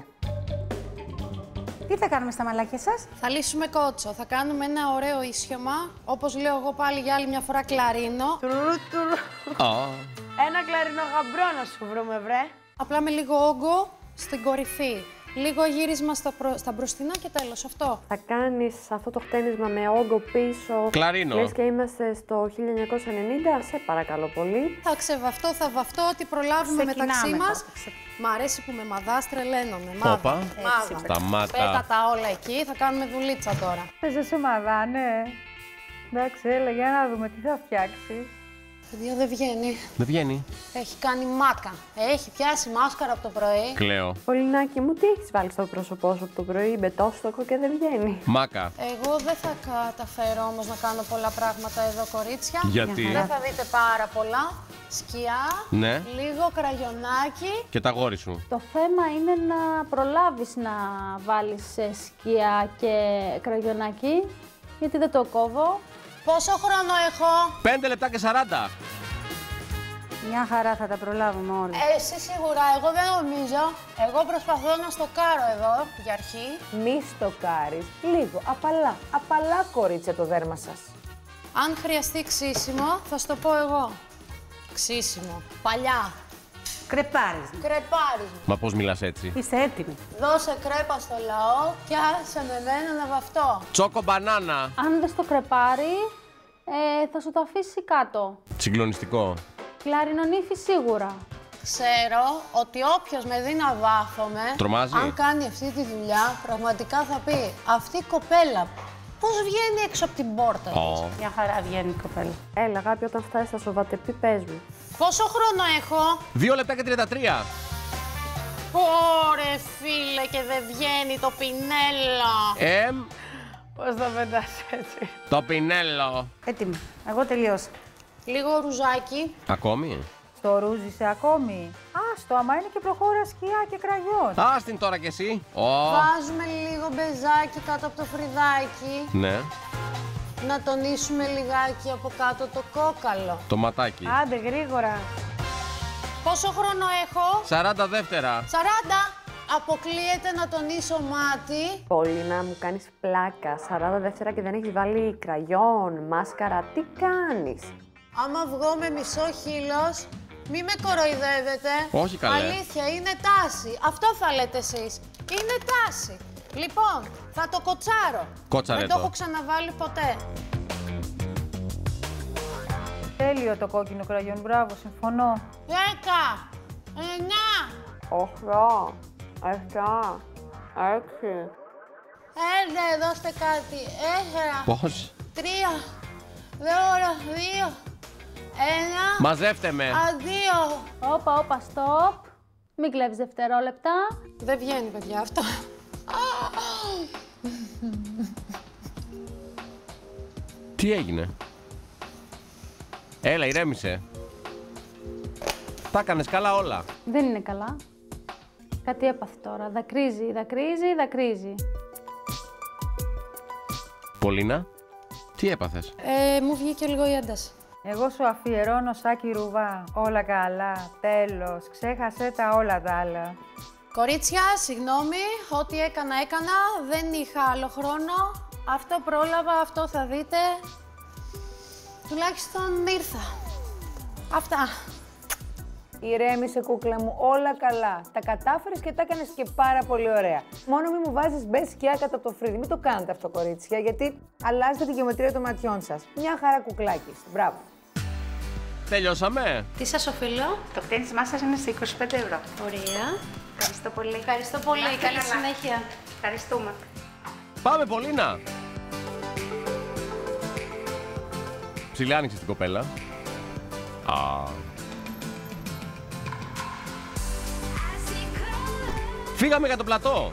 Τι θα κάνουμε στα μαλάκια σας? Θα λύσουμε κότσο. Θα κάνουμε ένα ωραίο ίσιωμα. Όπως λέω εγώ πάλι για άλλη μια φορά, κλαρίνο. Τουρου, τουρου. Α, Ένα κλαρινό γαμπρό να σου βρούμε, βρε. Απλά με λίγο όγκο στην κορυφή. Λίγο γύρισμα στα, προ... στα μπροστινά και τέλος. Αυτό. Θα κάνεις αυτό το χτένισμα με όγκο πίσω. Κλαρίνο. Λες και είμαστε στο χίλια εννιακόσια ενενήντα, σε παρακαλώ πολύ. Θα ξεβαφτώ, θα βαφτώ, ό,τι προλάβουμε Ξεκινάμε μεταξύ τώρα. μας. Μ' αρέσει που με μαδάς, τρελαίνομαι. Μάδα. Όπα. Μάδα. Σταμάτα. Πέτα τα όλα εκεί, θα κάνουμε δουλίτσα τώρα. Θες να σε μαδάνε. Εντάξει, έλα, για να δούμε τι θα φτιάξει. Παιδιά, δεν βγαίνει. Δεν βγαίνει. Έχει κάνει μάτκα. Έχει πιάσει μάσκαρα από το πρωί. Κλαίω. Πολυνάκι μου, τι έχεις βάλει στο πρόσωπό σου από το πρωί, μπετόστοχο και δεν βγαίνει. Μάκα. Εγώ δεν θα καταφέρω όμως να κάνω πολλά πράγματα εδώ, κορίτσια. Γιατί? Δεν θα δείτε πάρα πολλά. Σκιά, Ναι. λίγο κραγιονάκι. Και τα γόρι σου. Το θέμα είναι να προλάβεις να βάλεις ε, σκιά και κραγιονάκι, γιατί δεν το κόβω. Πόσο χρόνο έχω? πέντε λεπτά και σαράντα. Μια χαρά θα τα προλάβουμε όλα. Ε, εσύ σίγουρα, εγώ δεν νομίζω. Εγώ προσπαθώ να στοκάρω εδώ για αρχή. Μη στοκάρεις. Λίγο, απαλά, απαλά κορίτσια το δέρμα σας. Αν χρειαστεί ξύσιμο, θα σου το πω εγώ. Ξύσιμο. Παλιά. Κρεπάρισμα. Κρεπάρισμα. Μα πώς μιλάς έτσι? Είστε έτοιμοι. Δώσε κρέπα στο λαό και άσε με μένα να βαφτώ. Τσόκο μπανάνα. Αν δεν στο κρεπάρει, ε, θα σου το αφήσει κάτω. Συγκλονιστικό. Κλαρινονύφη σίγουρα. Ξέρω ότι όποιος με δει να βάφομαι, Τρομάζει. αν κάνει αυτή τη δουλειά, πραγματικά θα πει αυτή η κοπέλα πώς βγαίνει έξω από την πόρτα της. Oh. Μια χαρά βγαίνει η κοπέλα. Έλα, αγάπη, όταν φτάσεις στα σοβατεπή, πες μου. Πόσο χρόνο έχω? δύο λεπτά και τριάντα τρία. Ωρε φίλε, και δεν βγαίνει το πινέλο. Εμ, Πώς θα πετάς έτσι. το πινέλο. Έτοιμη. Εγώ τελείωσα. Λίγο ρουζάκι. Ακόμη. Στο ρούζι είσαι ακόμη. Άστο, άμα είναι και προχώρα σκιά και κραγιόν. Άστην τώρα κι εσύ. Ω. Βάζουμε λίγο μπεζάκι κάτω από το φρυδάκι. Ναι. Να τονίσουμε λιγάκι από κάτω το κόκαλο. Το ματάκι. Άντε γρήγορα. Πόσο χρόνο έχω? σαράντα δεύτερα. σαράντα. Αποκλείεται να τονίσω μάτι. Πολύ να μου κάνεις πλάκα. σαράντα δεύτερα και δεν έχεις βάλει κραγιόν, μάσκαρα. Τι κάνεις? Άμα βγω με μισό χείλος, μη με κοροϊδεύετε. Όχι καλέ. Αλήθεια, είναι τάση. Αυτό θα λέτε εσείς. Είναι τάση. Λοιπόν, θα το κοτσάρω. Κότσαρε Δεν το το. έχω ξαναβάλει ποτέ. Τέλειο το κόκκινο κραγιόν, μπράβο, συμφωνώ. Δέκα, Εννιά. Οχτώ. Εφτά. Έξι. Έλτε, δώστε κάτι. Τέσσερα. Πώς? Τρία. Δύο. Δύο. Ένα. Μαζεύτε με. Αδύο. Όπα, όπα, stop. Μην κλέβεις δευτερόλεπτα. Δεν βγαίνει, παιδιά, αυτό. Τι έγινε? Έλα, ηρέμησε. Τα έκανες καλά όλα. Δεν είναι καλά. Κάτι έπαθε τώρα. Δακρύζει, δακρύζει, δακρύζει. Πολίνα, τι έπαθες? Ε, μου βγήκε λίγο η ένταση. Εγώ σου αφιερώνω Σάκη Ρουβά. Όλα καλά, τέλος. Ξέχασε τα όλα τα άλλα. Κορίτσια, συγγνώμη, ό,τι έκανα, έκανα. Δεν είχα άλλο χρόνο. Αυτό πρόλαβα, αυτό θα δείτε. Τουλάχιστον ήρθα. Αυτά. Ηρέμησε, κούκλα μου, όλα καλά. Τα κατάφερες και τα έκανες και πάρα πολύ ωραία. Μόνο μην μου βάζεις μπε σκιά κάτω από το φρύδι. Μην το κάνετε αυτό, κορίτσια, γιατί αλλάζετε τη γεωμετρία των ματιών σας. Μια χαρά κουκλάκι. Μπράβο. Τελειώσαμε. Τι σας οφείλω? Το κτένισμά σας είναι σε είκοσι πέντε ευρώ. Ωραία. Ευχαριστώ πολύ. Ευχαριστώ πολύ. Να είστε Καλή καλά. συνέχεια. Ευχαριστούμε. Πάμε, Πολίνα. Ψηλά άνοιξε την κοπέλα. Α. Φύγαμε για το πλατό.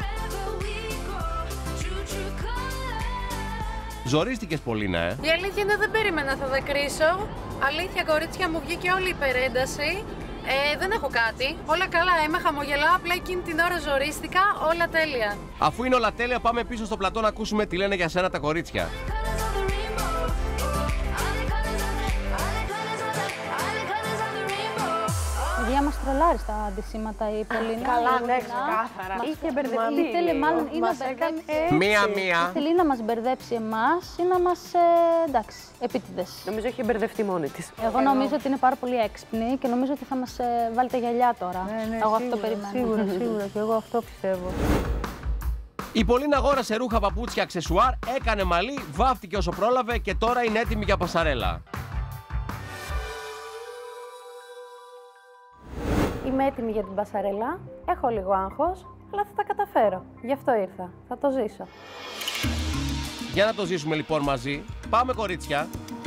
Ζορίστηκες, Πολίνα, ε. Η αλήθεια είναι δεν περίμενα θα δακρύσω. Αλήθεια, κορίτσια, μου βγήκε όλη η υπερένταση. Ε, δεν έχω κάτι. Όλα καλά, είμαι χαμογελάω. Απλά εκείνη την ώρα ζορίστηκα. Όλα τέλεια. Αφού είναι όλα τέλεια, πάμε πίσω στο πλατό να ακούσουμε τι λένε για σένα τα κορίτσια. Παιδιά, μας τρολάρει στα αντισήματα η Πολίνα. Καλά, η ναι, Πολίνα. ξεκάθαρα. Μας Είχε μπερδευτεί Ήθελε λίγο. μάλλον ή να Μας έκανε μπερδέψει. Μία-μία. Ήθελε ή να μας μπερδέψει εμάς ή να μας, ε, εντάξει, επίτηδες. Νομίζω έχει μπερδευτεί μόνη της. Εγώ νομίζω ότι είναι πάρα πολύ έξυπνη και νομίζω ότι θα μας ε, βάλει τα γυαλιά τώρα. Ναι, ναι, Εγώ σίγουρα, αυτό περιμένω. Σίγουρα, σίγουρα. Και εγώ αυτό πιστεύω. Η Πολίνα αγόρασε ρούχα, παπούτσια, αξεσουάρ, έκανε μαλλί, βάφτηκε όσο πρόλαβε και τώρα είναι έτοιμη για πασαρέλα. Είμαι έτοιμη για την πασαρέλα. Έχω λίγο άγχος, αλλά θα τα καταφέρω. Γι' αυτό ήρθα. Θα το ζήσω. Για να το ζήσουμε λοιπόν μαζί. Πάμε, κορίτσια.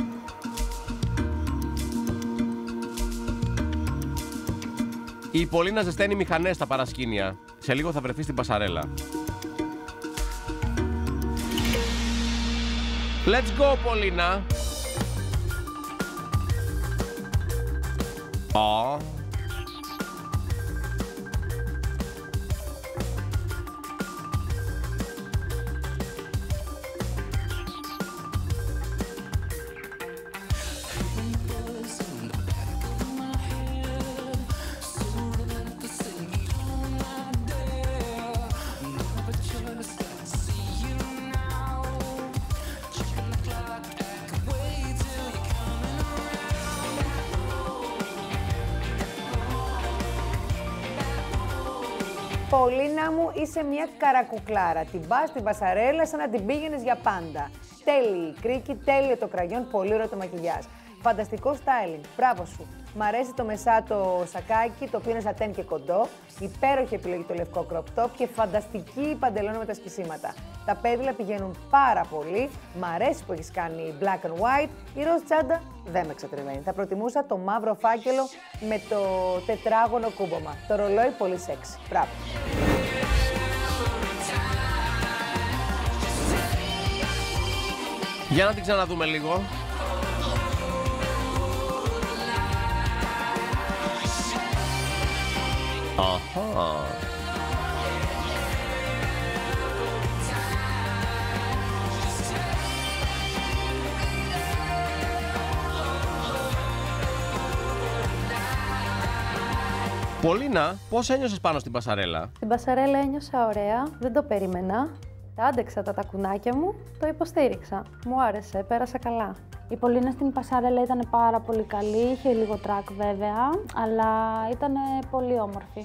Η Πολίνα ζεσταίνει μηχανές στα παρασκήνια. Σε λίγο θα βρεθεί στην πασαρέλα. Let's go, Πολίνα. Oh. Πολίνα μου, είσαι μια καρακουκλάρα. Την πας στην πασαρέλα σαν να την πήγαινες για πάντα. Τέλειη η κρίκη, τέλειο το κραγιόν, πολύ ωραίο το μακιγιάζ. Φανταστικό styling, μπράβο σου. Μ' αρέσει το μεσάτο σακάκι, το οποίο είναι σατέν και κοντό. Υπέροχη επιλογή το λευκό crop top και φανταστική η παντελόνα με τα σκισίματα. Τα πέδιλα πηγαίνουν πάρα πολύ. Μ' αρέσει που έχεις κάνει black and white. Η ροζ τσάντα δεν με ξετρελαίνει. Θα προτιμούσα το μαύρο φάκελο με το τετράγωνο κούμπομα. Το ρολόι πολύ σεξι. Μπράβο. Για να την ξαναδούμε λίγο. Αχα. Πολίνα, πώς ένιωσες πάνω στην πασαρέλα? Στην πασαρέλα ένιωσα ωραία, δεν το περίμενα. Τα άντεξα τα τακουνάκια μου, το υποστήριξα. Μου άρεσε, πέρασα καλά. Η Πολίνα στην πασαρέλα ήταν πάρα πολύ καλή, είχε λίγο τρακ βέβαια, αλλά ήταν πολύ όμορφη.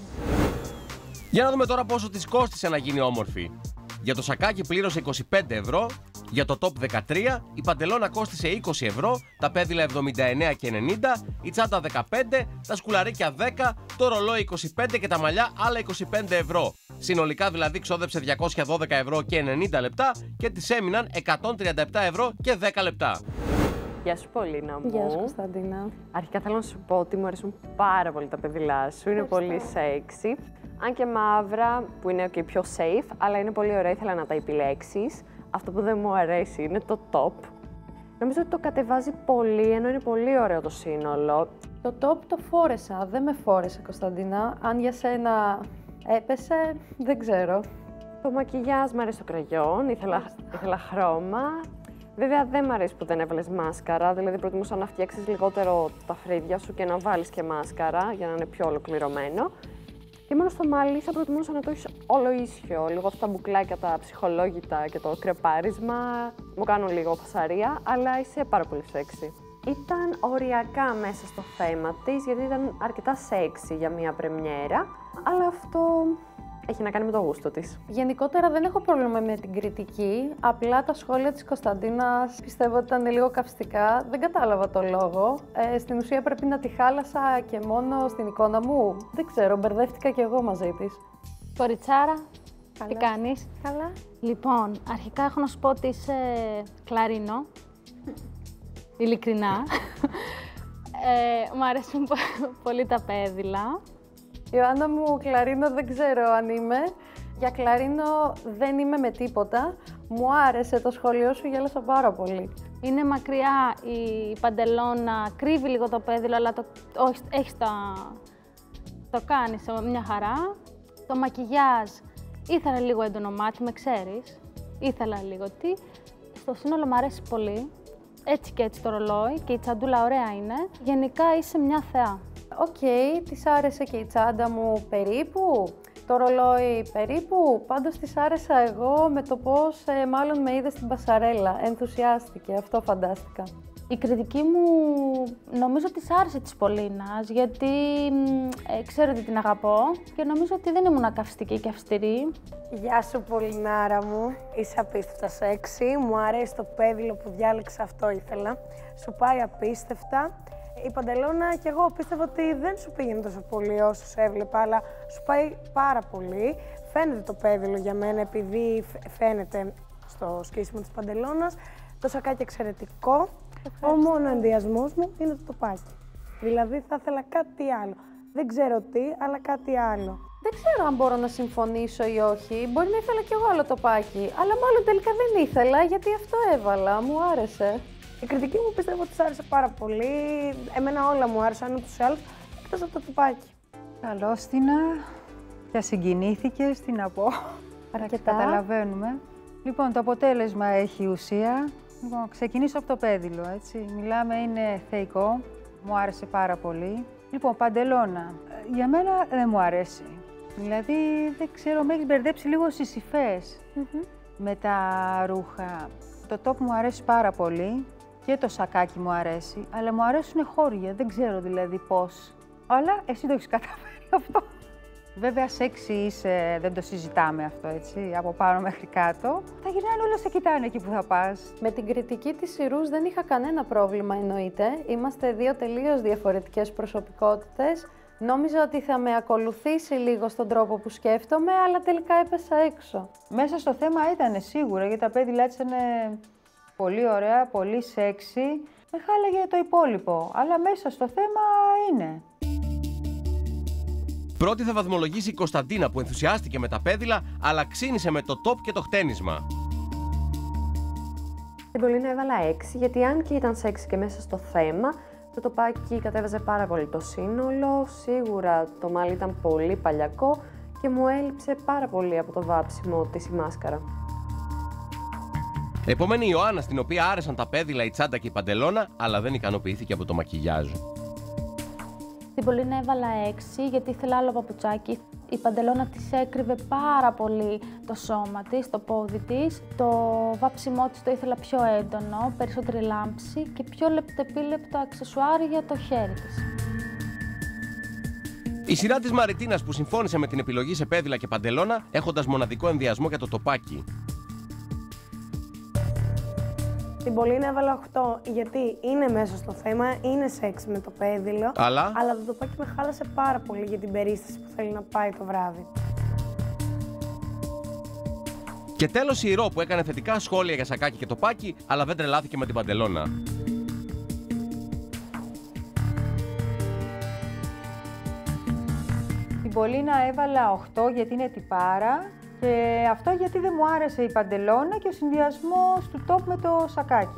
Για να δούμε τώρα πόσο της κόστισε να γίνει όμορφη. Για το σακάκι πλήρωσε είκοσι πέντε ευρώ Για το top δεκατρία η παντελώνα κόστισε είκοσι ευρώ, τα πέδιλα εβδομήντα εννέα και ενενήντα, η τσάντα δεκαπέντε, τα σκουλαρίκια δέκα, το ρολόι είκοσι πέντε και τα μαλλιά άλλα είκοσι πέντε ευρώ. Συνολικά δηλαδή ξόδεψε διακόσια δώδεκα ευρώ και ενενήντα λεπτά και της έμειναν εκατόν τριάντα επτά ευρώ και δέκα λεπτά. Γεια σου Πολίνα μου. Γεια σου Κωνσταντίνα. Αρχικά θέλω να σου πω ότι μου αρέσουν πάρα πολύ τα πεδιλά σου, είναι πολύ sexy. Αν και μαύρα που είναι και πιο safe, αλλά είναι πολύ ωραία, ήθελα να τα επιλέξεις. Αυτό που δεν μου αρέσει είναι το top. Νομίζω ότι το κατεβάζει πολύ, ενώ είναι πολύ ωραίο το σύνολο. Το top το φόρεσα, δεν με φόρεσε Κωνσταντίνα. Αν για σένα έπεσε, δεν ξέρω. Το μακιγιάζ μου αρέσει το κραγιόν, ήθελα, ήθελα χρώμα. Βέβαια δεν μου αρέσει που δεν έβαλες μάσκαρα, δηλαδή προτιμούσα να φτιάξεις λιγότερο τα φρύδια σου και να βάλεις και μάσκαρα για να είναι πιο ολοκληρωμένο. Και μόνο στο μάλι θα προτιμούσα να το έχεις όλο ίσιο, λίγο αυτά τα μπουκλάκια, τα ψυχολόγητα και το κρεπάρισμα. Μου κάνουν λίγο φασαρία, αλλά είσαι πάρα πολύ σεξι. Ήταν οριακά μέσα στο θέμα της, γιατί ήταν αρκετά σεξι για μια πρεμιέρα, αλλά αυτό έχει να κάνει με το γούστο της. Γενικότερα δεν έχω πρόβλημα με την κριτική, απλά τα σχόλια της Κωνσταντίνας πιστεύω ότι ήταν λίγο καυστικά, δεν κατάλαβα το λόγο. Ε, στην ουσία πρέπει να τη χάλασα και μόνο στην εικόνα μου. Δεν ξέρω, μπερδεύτηκα κι εγώ μαζί της. Κοριτσάρα, Καλά. τι κάνεις? Καλά. Λοιπόν, αρχικά έχω να σου πω ότι είσαι κλαρίνο. Ειλικρινά. ε, μου αρέσουν πολύ τα πέδιλα. Ιωάννα μου, κλαρίνο δεν ξέρω αν είμαι. Για κλαρίνο δεν είμαι με τίποτα. Μου άρεσε το σχόλιο σου, γέλασα πάρα πολύ. Είναι μακριά η παντελώνα, κρύβει λίγο το πέδιλο, αλλά το, όχι, έχεις τα, το κάνεις μια χαρά. Το μακιγιάζ ήθελα λίγο έντονο μάτι, με ξέρεις. Ήθελα λίγο τι. Στο σύνολο μου αρέσει πολύ. Έτσι και έτσι το ρολόι και η τσαντούλα ωραία είναι. Γενικά είσαι μια θεά. Οκ, okay, της άρεσε και η τσάντα μου περίπου, το ρολόι περίπου, πάντως της άρεσα εγώ με το πώς ε, μάλλον με είδε στην πασαρέλα, ενθουσιάστηκε, αυτό φαντάστηκα. Η κριτική μου νομίζω ότι της άρεσε της Πολίνας, γιατί ε, ξέρω ότι την αγαπώ και νομίζω ότι δεν ήμουν καυστική και αυστηρή. Γεια σου Πολυνάρα μου, είσαι απίστευτα σεξι, μου αρέσει το πέδιλο που διάλεξα, αυτό ήθελα. Σου πάει απίστευτα. Η παντελώνα και εγώ πίστευα ότι δεν σου πήγαινε τόσο πολύ όσο σε έβλεπα, αλλά σου πάει πάρα πολύ. Φαίνεται το πέδιλο για μένα, επειδή φαίνεται στο σκίσιμο της παντελώνας. Το σακάκι εξαιρετικό. Ο μόνο ενδιασμός μου είναι το τοπάκι. Δηλαδή θα ήθελα κάτι άλλο. Δεν ξέρω τι, αλλά κάτι άλλο. Δεν ξέρω αν μπορώ να συμφωνήσω ή όχι. Μπορεί να ήθελα κι εγώ άλλο τοπάκι, αλλά μάλλον τελικά δεν ήθελα, γιατί αυτό έβαλα, μου άρεσε. Η κριτική μου πιστεύω ότι της άρεσε πάρα πολύ. Εμένα όλα μου άρεσαν ούτως ή άλλως, εκτός από το τυπάκι. Καλώς, Τίνα. Πια συγκινήθηκες, τι να πω. Αρκετά. Καταλαβαίνουμε. Λοιπόν, το αποτέλεσμα έχει ουσία. Λοιπόν, ξεκινήσω από το πέδιλο, έτσι. Μιλάμε, είναι θεϊκό. Μου άρεσε πάρα πολύ. Λοιπόν, παντελώνα. Για μένα δεν μου αρέσει. Δηλαδή, δεν ξέρω, με έχεις μπερδέψει λίγο στις υφές mm-hmm. με τα ρούχα. Το top μου αρέσει πάρα πολύ. Και το σακάκι μου αρέσει, αλλά μου αρέσουν χώρια, δεν ξέρω δηλαδή πώς. Αλλά εσύ το έχεις καταφέρει αυτό. Βέβαια, σεξι είσαι, δεν το συζητάμε αυτό, έτσι, από πάνω μέχρι κάτω. Θα γυρνάνε όλα, σε κοιτάνε εκεί που θα πας. Με την κριτική της Σιρούς δεν είχα κανένα πρόβλημα, εννοείται. Είμαστε δύο τελείως διαφορετικές προσωπικότητες. Νόμιζα ότι θα με ακολουθήσει λίγο στον τρόπο που σκέφτομαι, αλλά τελικά έπεσα έξω. Μέσα στο θέμα ήταν σίγουρα, γιατί τα πέδιλα έτσι είναι πολύ ωραία, πολύ σεξι. Με χάλαγε το υπόλοιπο, αλλά μέσα στο θέμα είναι. Πρώτη θα βαθμολογήσει η Κωνσταντίνα που ενθουσιάστηκε με τα πέδιλα, αλλά ξύνησε με το top και το χτένισμα. Την Πολίνα έβαλα έξι, γιατί αν και ήταν σεξι και μέσα στο θέμα, το τοπάκι κατέβαζε πάρα πολύ το σύνολο, σίγουρα το μάλι ήταν πολύ παλιακό και μου έλειψε πάρα πολύ από το βάψιμο της η μάσκαρα. Επόμενη η Ιωάννα, στην οποία άρεσαν τα πέδιλα, η τσάντα και η παντελώνα, αλλά δεν ικανοποιήθηκε από το μακιγιάζ. Την Πολίνα έβαλα έξι, γιατί ήθελα άλλο παπουτσάκι. Η παντελώνα της έκρυβε πάρα πολύ το σώμα της, το πόδι της. Το βάψιμό της το ήθελα πιο έντονο, περισσότερη λάμψη και πιο λεπτεπίλεπτο αξεσουάρ για το χέρι της. Η σειρά της Μαριτίνας που συμφώνησε με την επιλογή σε πέδιλα και παντελώνα, έχοντας μοναδικό ενδιασμό για το τοπάκι. Την Πολίνα έβαλα οκτώ γιατί είναι μέσα στο θέμα, είναι σεξ με το πέδιλο. Αλλά, αλλά το τοπάκι με χάλασε πάρα πολύ για την περίσταση που θέλει να πάει το βράδυ. Και τέλος η Ρο που έκανε θετικά σχόλια για Σακάκι και τοπάκι, αλλά δεν τρελάθηκε με την Παντελώνα. Την Πολίνα έβαλα οκτώ γιατί είναι τυπάρα και αυτό γιατί δεν μου άρεσε η Παντελώνα και ο συνδυασμός του top με το Σακάκι.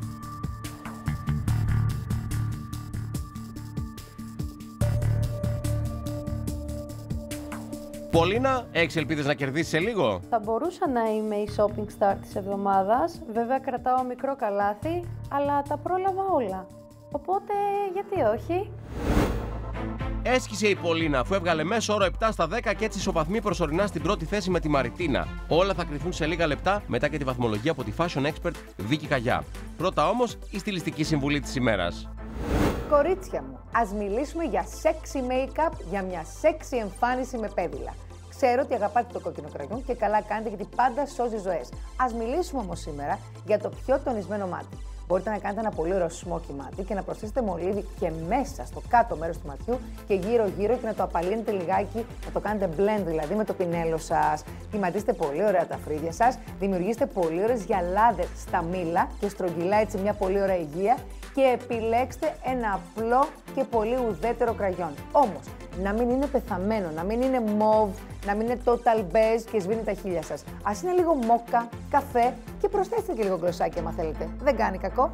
Πολίνα, έχεις ελπίδες να κερδίσεις σε λίγο? Θα μπορούσα να είμαι η shopping star της εβδομάδας. Βέβαια κρατάω μικρό καλάθι, αλλά τα πρόλαβα όλα. Οπότε γιατί όχι. Έσχισε η Πολίνα αφού έβγαλε μέσο όρο επτά στα δέκα και έτσι ισοβαθμεί προσωρινά στην πρώτη θέση με τη Μαριτίνα. Όλα θα κρυθούν σε λίγα λεπτά μετά και τη βαθμολογία από τη fashion expert Βίκη Καγιά. Πρώτα όμως η στιλιστική συμβουλή της ημέρας. Κορίτσια μου, ας μιλήσουμε για sexy make-up, για μια sexy εμφάνιση με πέδιλα. Ξέρω ότι αγαπάτε το κόκκινο κραγιόν και καλά κάνετε γιατί πάντα σώζει ζωές. Ας μιλήσουμε όμως σήμερα για το πιο τονισμένο μάτι. Μπορείτε να κάνετε ένα πολύ ωραίο σμόκι μάτι και να προσθέσετε μολύβι και μέσα στο κάτω μέρος του ματιού και γύρω-γύρω και να το απαλύνετε λιγάκι, να το κάνετε blend δηλαδή με το πινέλο σας. Κυματίστε πολύ ωραία τα φρύδια σας, δημιουργήστε πολύ ωραίες γυαλάδες στα μήλα και στρογγυλά έτσι μια πολύ ωραία υγεία και επιλέξτε ένα απλό και πολύ ουδέτερο κραγιόν. Όμως, να μην είναι πεθαμένο, να μην είναι μοβ, να μην είναι total beige και σβήνει τα χείλια σας. Ας είναι λίγο μόκα, καφέ και προσθέστε και λίγο γκλωσσάκι άμα θέλετε. Δεν κάνει κακό.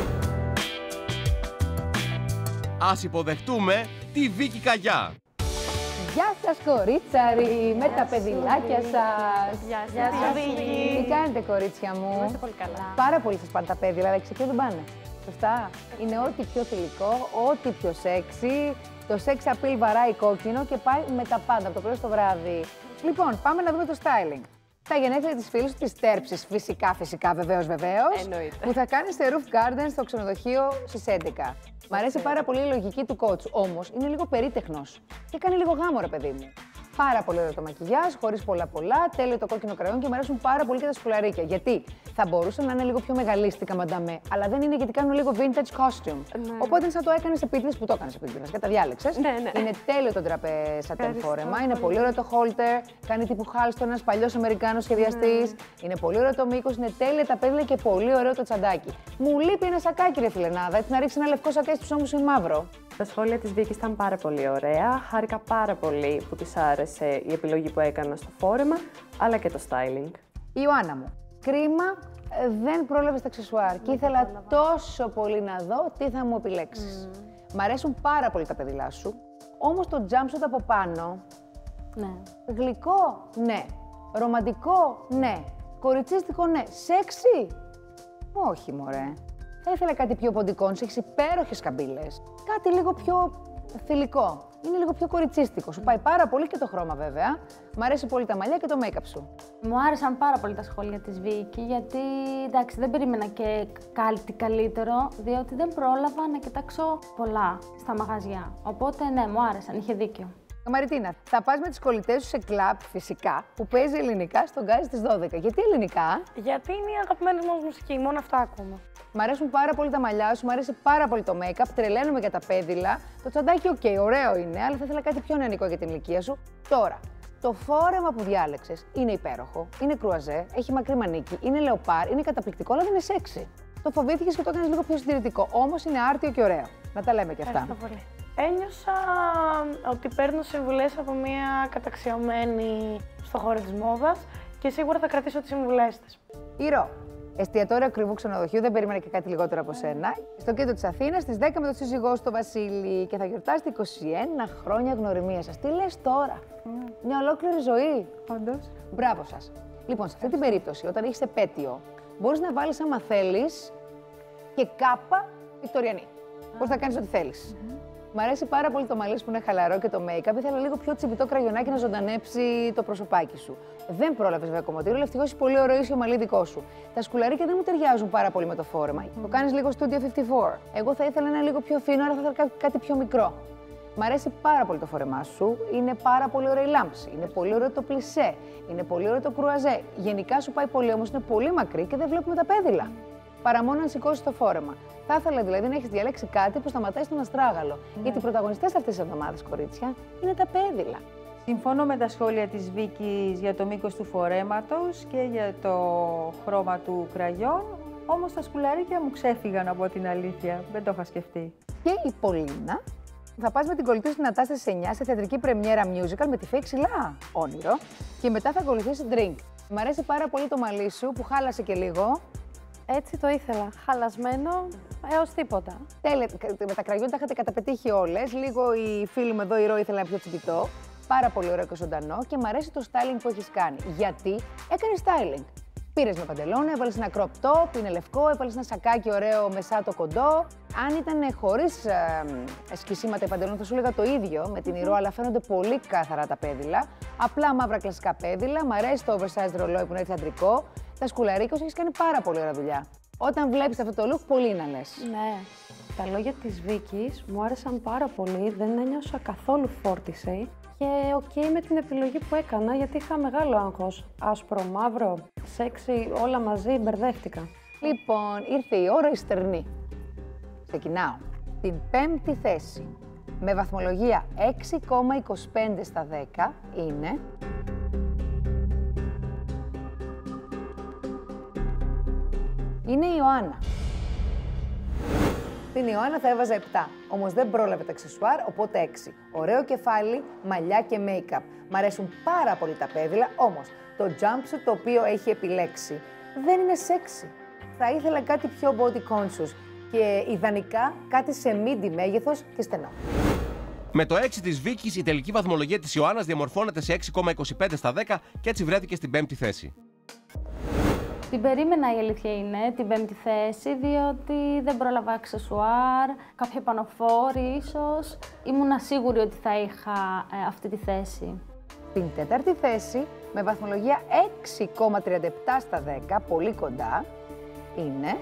Ας υποδεχτούμε τη Βίκη Καγιά. Γεια σας κορίτσαρι, με τα παιδιλάκια σας. Γεια σας Βίκη. Τι κάνετε κορίτσια μου? Είμαστε πολύ καλά. Πάρα πολύ σας πάνε τα πέδιλα, αλλά σε ποιο δεν πάνε? Σωστά. Είναι ό,τι πιο θηλυκό, ό,τι πιο σεξι. Το sex appeal βαράει κόκκινο και πάει με τα πάντα, από το πρωί στο βράδυ. Λοιπόν, πάμε να δούμε το styling. Τα γενέθλια της φίλης της Τέρψης, φυσικά, φυσικά, βεβαίως, βεβαίως. Εννοείται. Που θα κάνει σε Roof Garden στο ξενοδοχείο στις έντεκα. Μ' αρέσει πάρα πολύ η λογική του κότσου, όμως είναι λίγο περίτεχνος. Και κάνει λίγο γάμο, ρε παιδί μου. Πάρα πολύ ωραίο το μακιγιάζ, χωρίς πολλά πολλά, τέλειο το κόκκινο κραγιόν και μου αρέσουν πάρα πολύ και τα σκουλαρίκια. Γιατί θα μπορούσαν να είναι λίγο πιο μεγαλίστικα, μανταμέ, αλλά δεν είναι γιατί κάνουν λίγο vintage costume. Ναι. Οπότε σαν το έκανε επίτηδες που το έκανε επίτηδες, καταδιάλεξες. Ναι, ναι. Είναι τέλειο το τραπέ σατέν φόρεμα, είναι πολύ ωραίο το holter, κάνει τύπου χάλστον, ένας παλιός Αμερικάνος σχεδιαστής. Ναι. Είναι πολύ ωραίο το μήκος, είναι τέλεια τα πέδιλα και πολύ ωραίο το τσαντάκι. Μου λείπει ένα σακάκι, ρε φιλενάδα, έτσι να ρίξει ένα λευκό σακάκι στους ώμους είναι μαύρο. Τα σχόλια της Βίκης ήταν πάρα πολύ ωραία. Χάρηκα πάρα πολύ που της άρεσε η επιλογή που έκανα στο φόρεμα, αλλά και το styling. Ιωάννα μου, κρίμα ε, δεν πρόλαβες τα αξεσουάρ και ήθελα τόσο πολύ να δω τι θα μου επιλέξεις. Mm. Μ' αρέσουν πάρα πολύ τα παιδιλά σου, όμως το jumpsuit από πάνω, ναι. Γλυκό, ναι. Ρομαντικό, ναι. Κοριτσίστικο, ναι. Σεξι, όχι μωρέ. Θα ήθελα κάτι πιο ποντικό, έχεις υπέροχες καμπύλες. Κάτι λίγο πιο θηλυκό. Είναι λίγο πιο κοριτσίστικο. Σου πάει πάρα πολύ και το χρώμα βέβαια. Μ' αρέσει πολύ τα μαλλιά και το make-up σου. Μου άρεσαν πάρα πολύ τα σχόλια της Βίκη, γιατί εντάξει, δεν περίμενα και κάτι καλύτερο, διότι δεν πρόλαβα να κοιτάξω πολλά στα μαγαζιά. Οπότε ναι, μου άρεσαν, είχε δίκιο. Μαριτίνα, θα πας με τις κολλητές σου σε κλαμπ φυσικά που παίζει ελληνικά στον Γκάζι στις δώδεκα. Γιατί ελληνικά? Γιατί είναι η αγαπημένη μου μουσική, μόνο αυτά ακούμε. Μ' αρέσουν πάρα πολύ τα μαλλιά σου, μ' αρέσει πάρα πολύ το make-up, τρελαίνομαι για τα πέδιλα. Το τσαντάκι, οκ, okay, ωραίο είναι, αλλά θα ήθελα κάτι πιο νεανικό για την ηλικία σου. Τώρα, το φόρεμα που διάλεξες είναι υπέροχο, είναι κρουαζέ, έχει μακρύ μανίκι, είναι λεοπάρ, είναι καταπληκτικό, αλλά δεν είναι σεξι. Το φοβήθηκες και το έκανες λίγο πιο συντηρητικό, όμως είναι άρτιο και ωραίο. Να τα λέμε και αυτά. Ευχαριστώ πολύ. Ένιωσα ότι παίρνω συμβουλές από μια καταξιωμένη στο χώρο της μόδας και σίγουρα θα κρατήσω τις συμβουλές της. Ηρώ, εστιατόριο ακριβού ξενοδοχείου, δεν περίμενα και κάτι λιγότερο από σένα. Στο κέντρο της Αθήνας, στις δέκα με τον σύζυγό σου, τον Βασίλη, και θα γιορτάσετε είκοσι ένα χρόνια γνωριμία σας. Τι λες τώρα, mm. μια ολόκληρη ζωή. Όντως. Μπράβο σας. Λοιπόν, σε αυτή την περίπτωση, όταν έχεις επέτειο, μπορείς να βάλεις, άμα θέλεις, και κάπα βικτωριανή. Mm. Μπορείς να κάνεις ό,τι θέλεις. Mm-hmm. Μ' αρέσει πάρα πολύ το μαλλί που είναι χαλαρό και το make-up. Ήθελα λίγο πιο τσιμπητό κραγιονάκι να ζωντανέψει το προσωπάκι σου. Δεν πρόλαβες βέβαια κομμωτήριο, αλλά ευτυχώς είσαι πολύ ωραίο ίσιο μαλλί δικό σου. Τα σκουλαρίκια δεν μου ταιριάζουν πάρα πολύ με το φόρεμα. Mm. Το κάνεις λίγο Studio πενήντα τέσσερα. Εγώ θα ήθελα ένα λίγο πιο φίνο, αλλά θα ήθελα κάτι πιο μικρό. Μ' αρέσει πάρα πολύ το φόρεμά σου. Είναι πάρα πολύ ωραία η λάμψη. Είναι πολύ ωραίο το πλισέ. Είναι πολύ ωραίο το κρουαζέ. Γενικά σου πάει πολύ, όμως είναι πολύ μακρύ και δεν βλέπουμε τα πέδιλα. παρά μόνο αν σηκώσει το φόρεμα. Θα ήθελα δηλαδή να έχει διαλέξει κάτι που σταματάει στον αστράγαλο. Ναι. Γιατί οι πρωταγωνιστές αυτής της εβδομάδας, κορίτσια, είναι τα πέδιλα. Συμφωνώ με τα σχόλια της Βίκης για το μήκος του φορέματος και για το χρώμα του κραγιόν, όμως τα σκουλαρίκια μου ξέφυγαν από την αλήθεια. Δεν το είχα σκεφτεί. Και η Πολίνα θα πας με την κολλητή στην Αναστάση εννιά σε θεατρική πρεμιέρα musical με τη Φέη Ξυλά. Όνειρο. Και μετά θα ακολουθήσει drink. Μ' αρέσει πάρα πολύ το μαλλί σου που χάλασε και λίγο. Έτσι το ήθελα. Χαλασμένο έως τίποτα. Τέλεια. Με τα κραγιόν τα είχατε καταπετύχει όλες. Λίγο η φίλη μου εδώ, η Ρο, ήθελα να πιο τσιμπητό. Πάρα πολύ ωραίο και ζωντανό και μου αρέσει το styling που έχεις κάνει. Γιατί έκανε styling. Πήρες με παντελόνα, έβαλες ένα crop top, είναι λευκό, έβαλες ένα σακάκι ωραίο μεσάτο κοντό. Αν ήταν χωρίς ε, σκισίματα η παντελόνα, θα σου έλεγα το ίδιο με την Ρο, αλλά φαίνονται πολύ κάθαρα τα πέδιλα. Απλά μαύρα κλασικά πέδιλα. Μ' αρέσει το oversized ρολόι που είναι θεατρικό. Τα σκουλαρίκια σου έχεις κάνει πάρα πολύ ωραία δουλειά. Όταν βλέπεις αυτό το look, πολύ να λες. Ναι. Τα λόγια της Βίκης μου άρεσαν πάρα πολύ. Δεν ένιωσα καθόλου φόρτιση. Και οκ okay με την επιλογή που έκανα, γιατί είχα μεγάλο άγχος. Άσπρο, μαύρο, σεξι, όλα μαζί, μπερδεύτηκα. Λοιπόν, ήρθε η ώρα η στερνή. Ξεκινάω. Την πέμπτη θέση, με βαθμολογία έξι κόμμα είκοσι πέντε στα δέκα, είναι... Είναι η Ιωάννα. Την Ιωάννα θα έβαζα επτά, όμως δεν πρόλαβε τα αξεσουάρ, οπότε έξι. Ωραίο κεφάλι, μαλλιά και make-up. Μ' αρέσουν πάρα πολύ τα πέδιλα, όμως το jumpsuit το οποίο έχει επιλέξει δεν είναι sexy. Θα ήθελα κάτι πιο body conscious και ιδανικά κάτι σε midi μέγεθος και στενό. Με το έξι της Βίκης, η τελική βαθμολογία της Ιωάννας διαμορφώνεται σε έξι κόμμα είκοσι πέντε στα δέκα και έτσι βρέθηκε στην πέμπτη θέση. Την περίμενα, η αλήθεια είναι, την πέμπτη θέση, διότι δεν πρόλαβα αξεσουάρ, κάποια πανοφόρη ίσως. Ήμουν σίγουρη ότι θα είχα ε, αυτή τη θέση. Την τέταρτη θέση, με βαθμολογία έξι κόμμα τριάντα επτά στα δέκα, πολύ κοντά, είναι...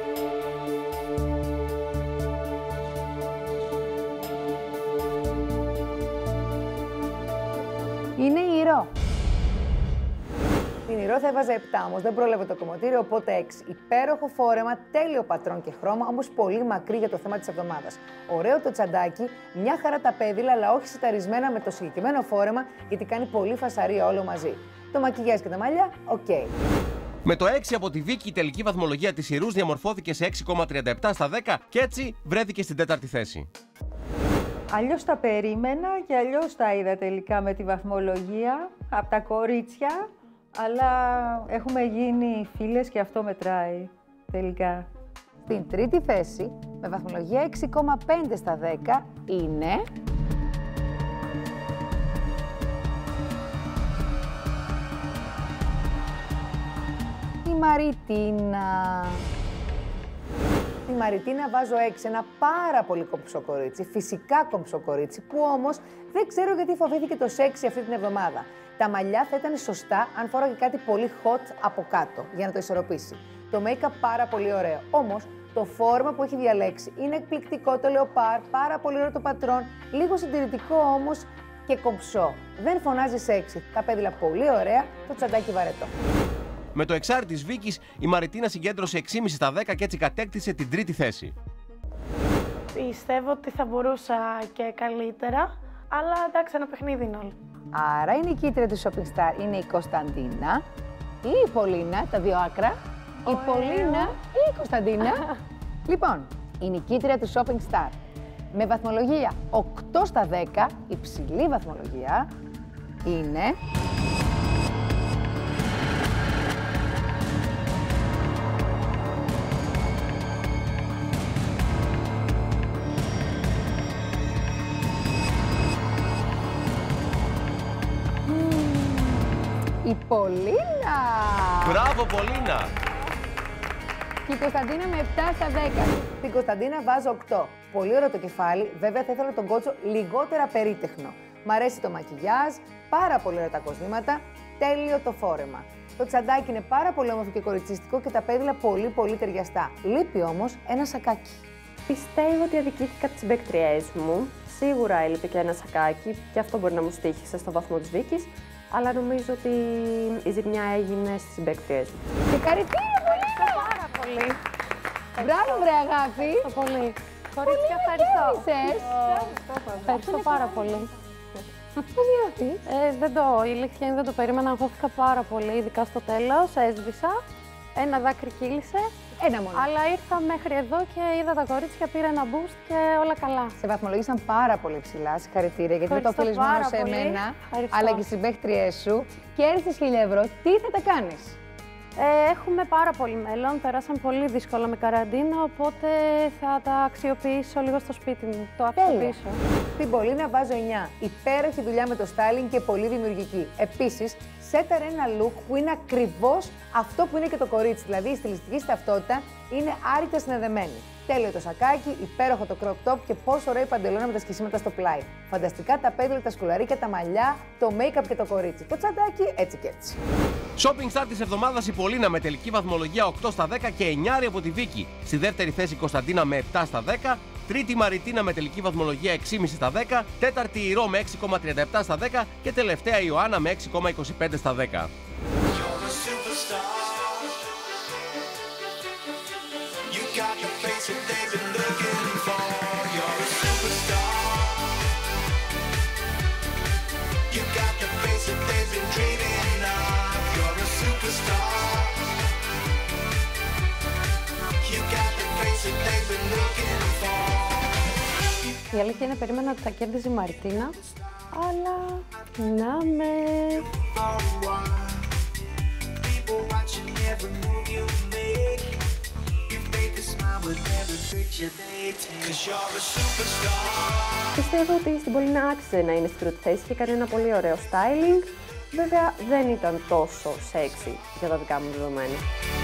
Είναι η Ρο. Την Ρο θα έβαζα επτά, όμως δεν πρόλαβε το κομμωτήριο, οπότε έξι. Υπέροχο φόρεμα, τέλειο πατρόν και χρώμα, όμως πολύ μακρύ για το θέμα της εβδομάδας. Ωραίο το τσαντάκι, μια χαρά τα πέδιλα, αλλά όχι σιταρισμένα με το συγκεκριμένο φόρεμα, γιατί κάνει πολύ φασαρία όλο μαζί. Το μακιγιάζ και τα μαλλιά, οκ. Okay. Με το έξι από τη Βίκη, η τελική βαθμολογία της Ιρούς διαμορφώθηκε σε έξι κόμμα τριάντα επτά στα δέκα και έτσι βρέθηκε στην τέταρτη θέση. Αλλιώς τα περίμενα και αλλιώς τα είδα τελικά με τη βαθμολογία από τα κορίτσια, αλλά έχουμε γίνει φίλες και αυτό μετράει τελικά. Στην τρίτη θέση, με βαθμολογία έξι κόμμα πέντε στα δέκα, είναι... η Μαριτίνα. Τη Μαριτίνα βάζω έξι, ένα πάρα πολύ κομψό κορίτσι, φυσικά κομψό κορίτσι, που όμως δεν ξέρω γιατί φοβήθηκε το σεξι αυτή την εβδομάδα. Τα μαλλιά θα ήταν σωστά αν φόραγε κάτι πολύ hot από κάτω, για να το ισορροπήσει. Το make-up πάρα πολύ ωραίο, όμως το φόρμα που έχει διαλέξει είναι εκπληκτικό το λεοπάρ, πάρα πολύ ωραίο το πατρόν, λίγο συντηρητικό όμως και κομψό. Δεν φωνάζει σεξι, τα πέδιλα πολύ ωραία, το τσαντάκι βαρετό. Με το εξάρι της Βίκης, η Μαριτίνα συγκέντρωσε έξι κόμμα πέντε στα δέκα και έτσι κατέκτησε την τρίτη θέση. Πιστεύω ότι θα μπορούσα και καλύτερα, αλλά εντάξει, ένα παιχνίδι είναι όλο. Άρα η νικήτρια του Shopping Star είναι η Κωνσταντίνα ή η Πολίνα, τα δύο άκρα. Η Ωραία. Πολίνα ή η Κωνσταντίνα. Λοιπόν, η νικήτρια του Shopping Star με βαθμολογία οκτώ στα δέκα, υψηλή βαθμολογία, είναι... η Πολίνα! Μπράβο, Πολίνα! Και η Κωνσταντίνα με επτά στα δέκα. Την Κωνσταντίνα βάζω οκτώ. Πολύ ωραίο το κεφάλι, βέβαια θα ήθελα τον κότσο λιγότερα περίτεχνο. Μ' αρέσει το μακιγιάζ, πάρα πολύ ωραία τα κοσμήματα, τέλειο το φόρεμα. Το τσαντάκι είναι πάρα πολύ όμορφο και κοριτσιστικό και τα πέδιλα πολύ πολύ ταιριαστά. Λείπει όμως ένα σακάκι. Πιστεύω ότι αδικήθηκα τις μπαίκτριές μου. Σίγουρα έλειπε και ένα σακάκι και αυτό μπορεί να μου στοίχησε στο βαθμό της Βίκης. Αλλά νομίζω ότι η ζημιά έγινε στις μπαίκτριές μου. Συγχαρητήρια, Ευχαριστώ πάρα πολύ. Μπράβο, βρε αγάπη. Ευχαριστώ πολύ. Κορίτσια, ευχαριστώ. Ευχαριστώ. Ευχαριστώ πάρα πολύ. Πώς νιώθεις? Ε, δεν το, η αλήθεια είναι δεν το περίμενα, αγχώθηκα πάρα πολύ, ειδικά στο τέλος, έσβησα. Ένα δάκρυ κύλησε. Ένα μόνο. Αλλά ήρθα μέχρι εδώ και είδα τα κορίτσια, πήρα ένα boost και όλα καλά. Σε βαθμολογήσαν πάρα πολύ ψηλά. Συγχαρητήρια, γιατί δεν το οφείλεις μόνο σε εμένα, αλλά και στις συμπαίχτριές σου. Κέρδισες χίλια ευρώ. Τι θα τα κάνεις? Ε, έχουμε πάρα πολύ μέλλον. Περάσαμε πολύ δύσκολα με καραντίνα, οπότε θα τα αξιοποιήσω λίγο στο σπίτι μου. Το αξιοποιήσω. Στην Πολίνα βάζω εννιά. Υπέροχη δουλειά με το styling και πολύ δημιουργική. Επίσης, σέταρε ένα look που είναι ακριβώς αυτό που είναι και το κορίτσι. Δηλαδή, η στιλιστική ταυτότητα είναι άρρηκτα συνδεδεμένη. Τέλειο το σακάκι, υπέροχο το crop top και πόσο ωραίο η παντελώνα με τα σκισίματα στο πλάι. Φανταστικά τα πέδιλα, τα σκουλαρίκια, τα μαλλιά, το make-up και το κορίτσι. Το τσαντάκι έτσι και έτσι. Shopping star της εβδομάδας η Πολίνα με τελική βαθμολογία οκτώ στα δέκα και εννιά από τη Βίκη. Στη δεύτερη θέση η Κωνσταντίνα με επτά στα δέκα. Τρίτη Μαριτίνα με τελική βαθμολογία έξι κόμμα πέντε στα δέκα. Τέταρτη η Ρο με έξι κόμμα τριάντα επτά στα δέκα. Και τελευταία η Ιωάννα με έξι κόμμα είκοσι πέντε στα δέκα. Η αλήθεια είναι περίμενα ότι θα κέρδιζε η Μαρτίνα, αλλά να με... Πιστεύω ότι στην Πολίνα άξιζε να είναι στην πρώτη θέση και έκανε ένα πολύ ωραίο styling. Βέβαια δεν ήταν τόσο sexy για τα δικά μου δεδομένα.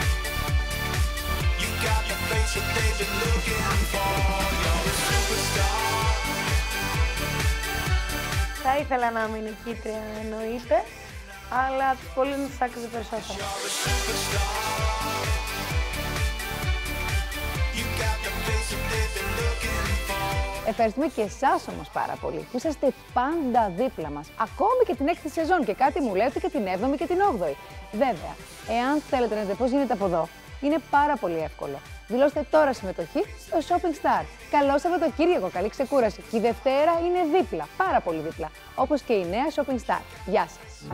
Θα ήθελα να είμαι νικήτρια, εννοείται, αλλά πολύ μου τους άξιζε περισσότερο. Ευχαριστούμε και εσάς όμως πάρα πολύ που είσαστε πάντα δίπλα μας. Ακόμη και την έκτη σεζόν και κάτι μου λέτε και την έβδομη και την όγδοη. Βέβαια, εάν θέλετε να δείτε πώς γίνεται από εδώ, είναι πάρα πολύ εύκολο. Δηλώστε τώρα συμμετοχή στο Shopping Star. Καλό Σαββατοκύριακο, καλή ξεκούραση. Και η Δευτέρα είναι δίπλα, πάρα πολύ δίπλα. Όπως και η νέα Shopping Star. Γεια σας.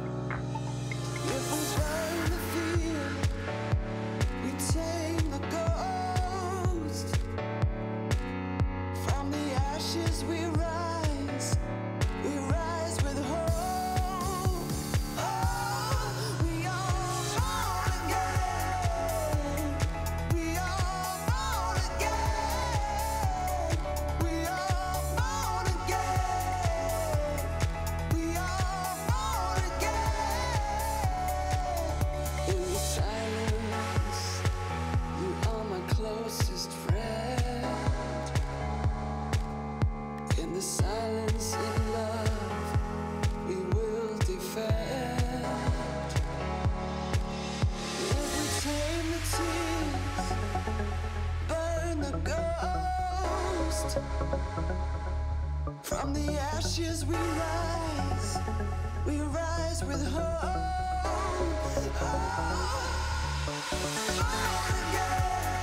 From the ashes we rise, we rise with hope. Oh, again.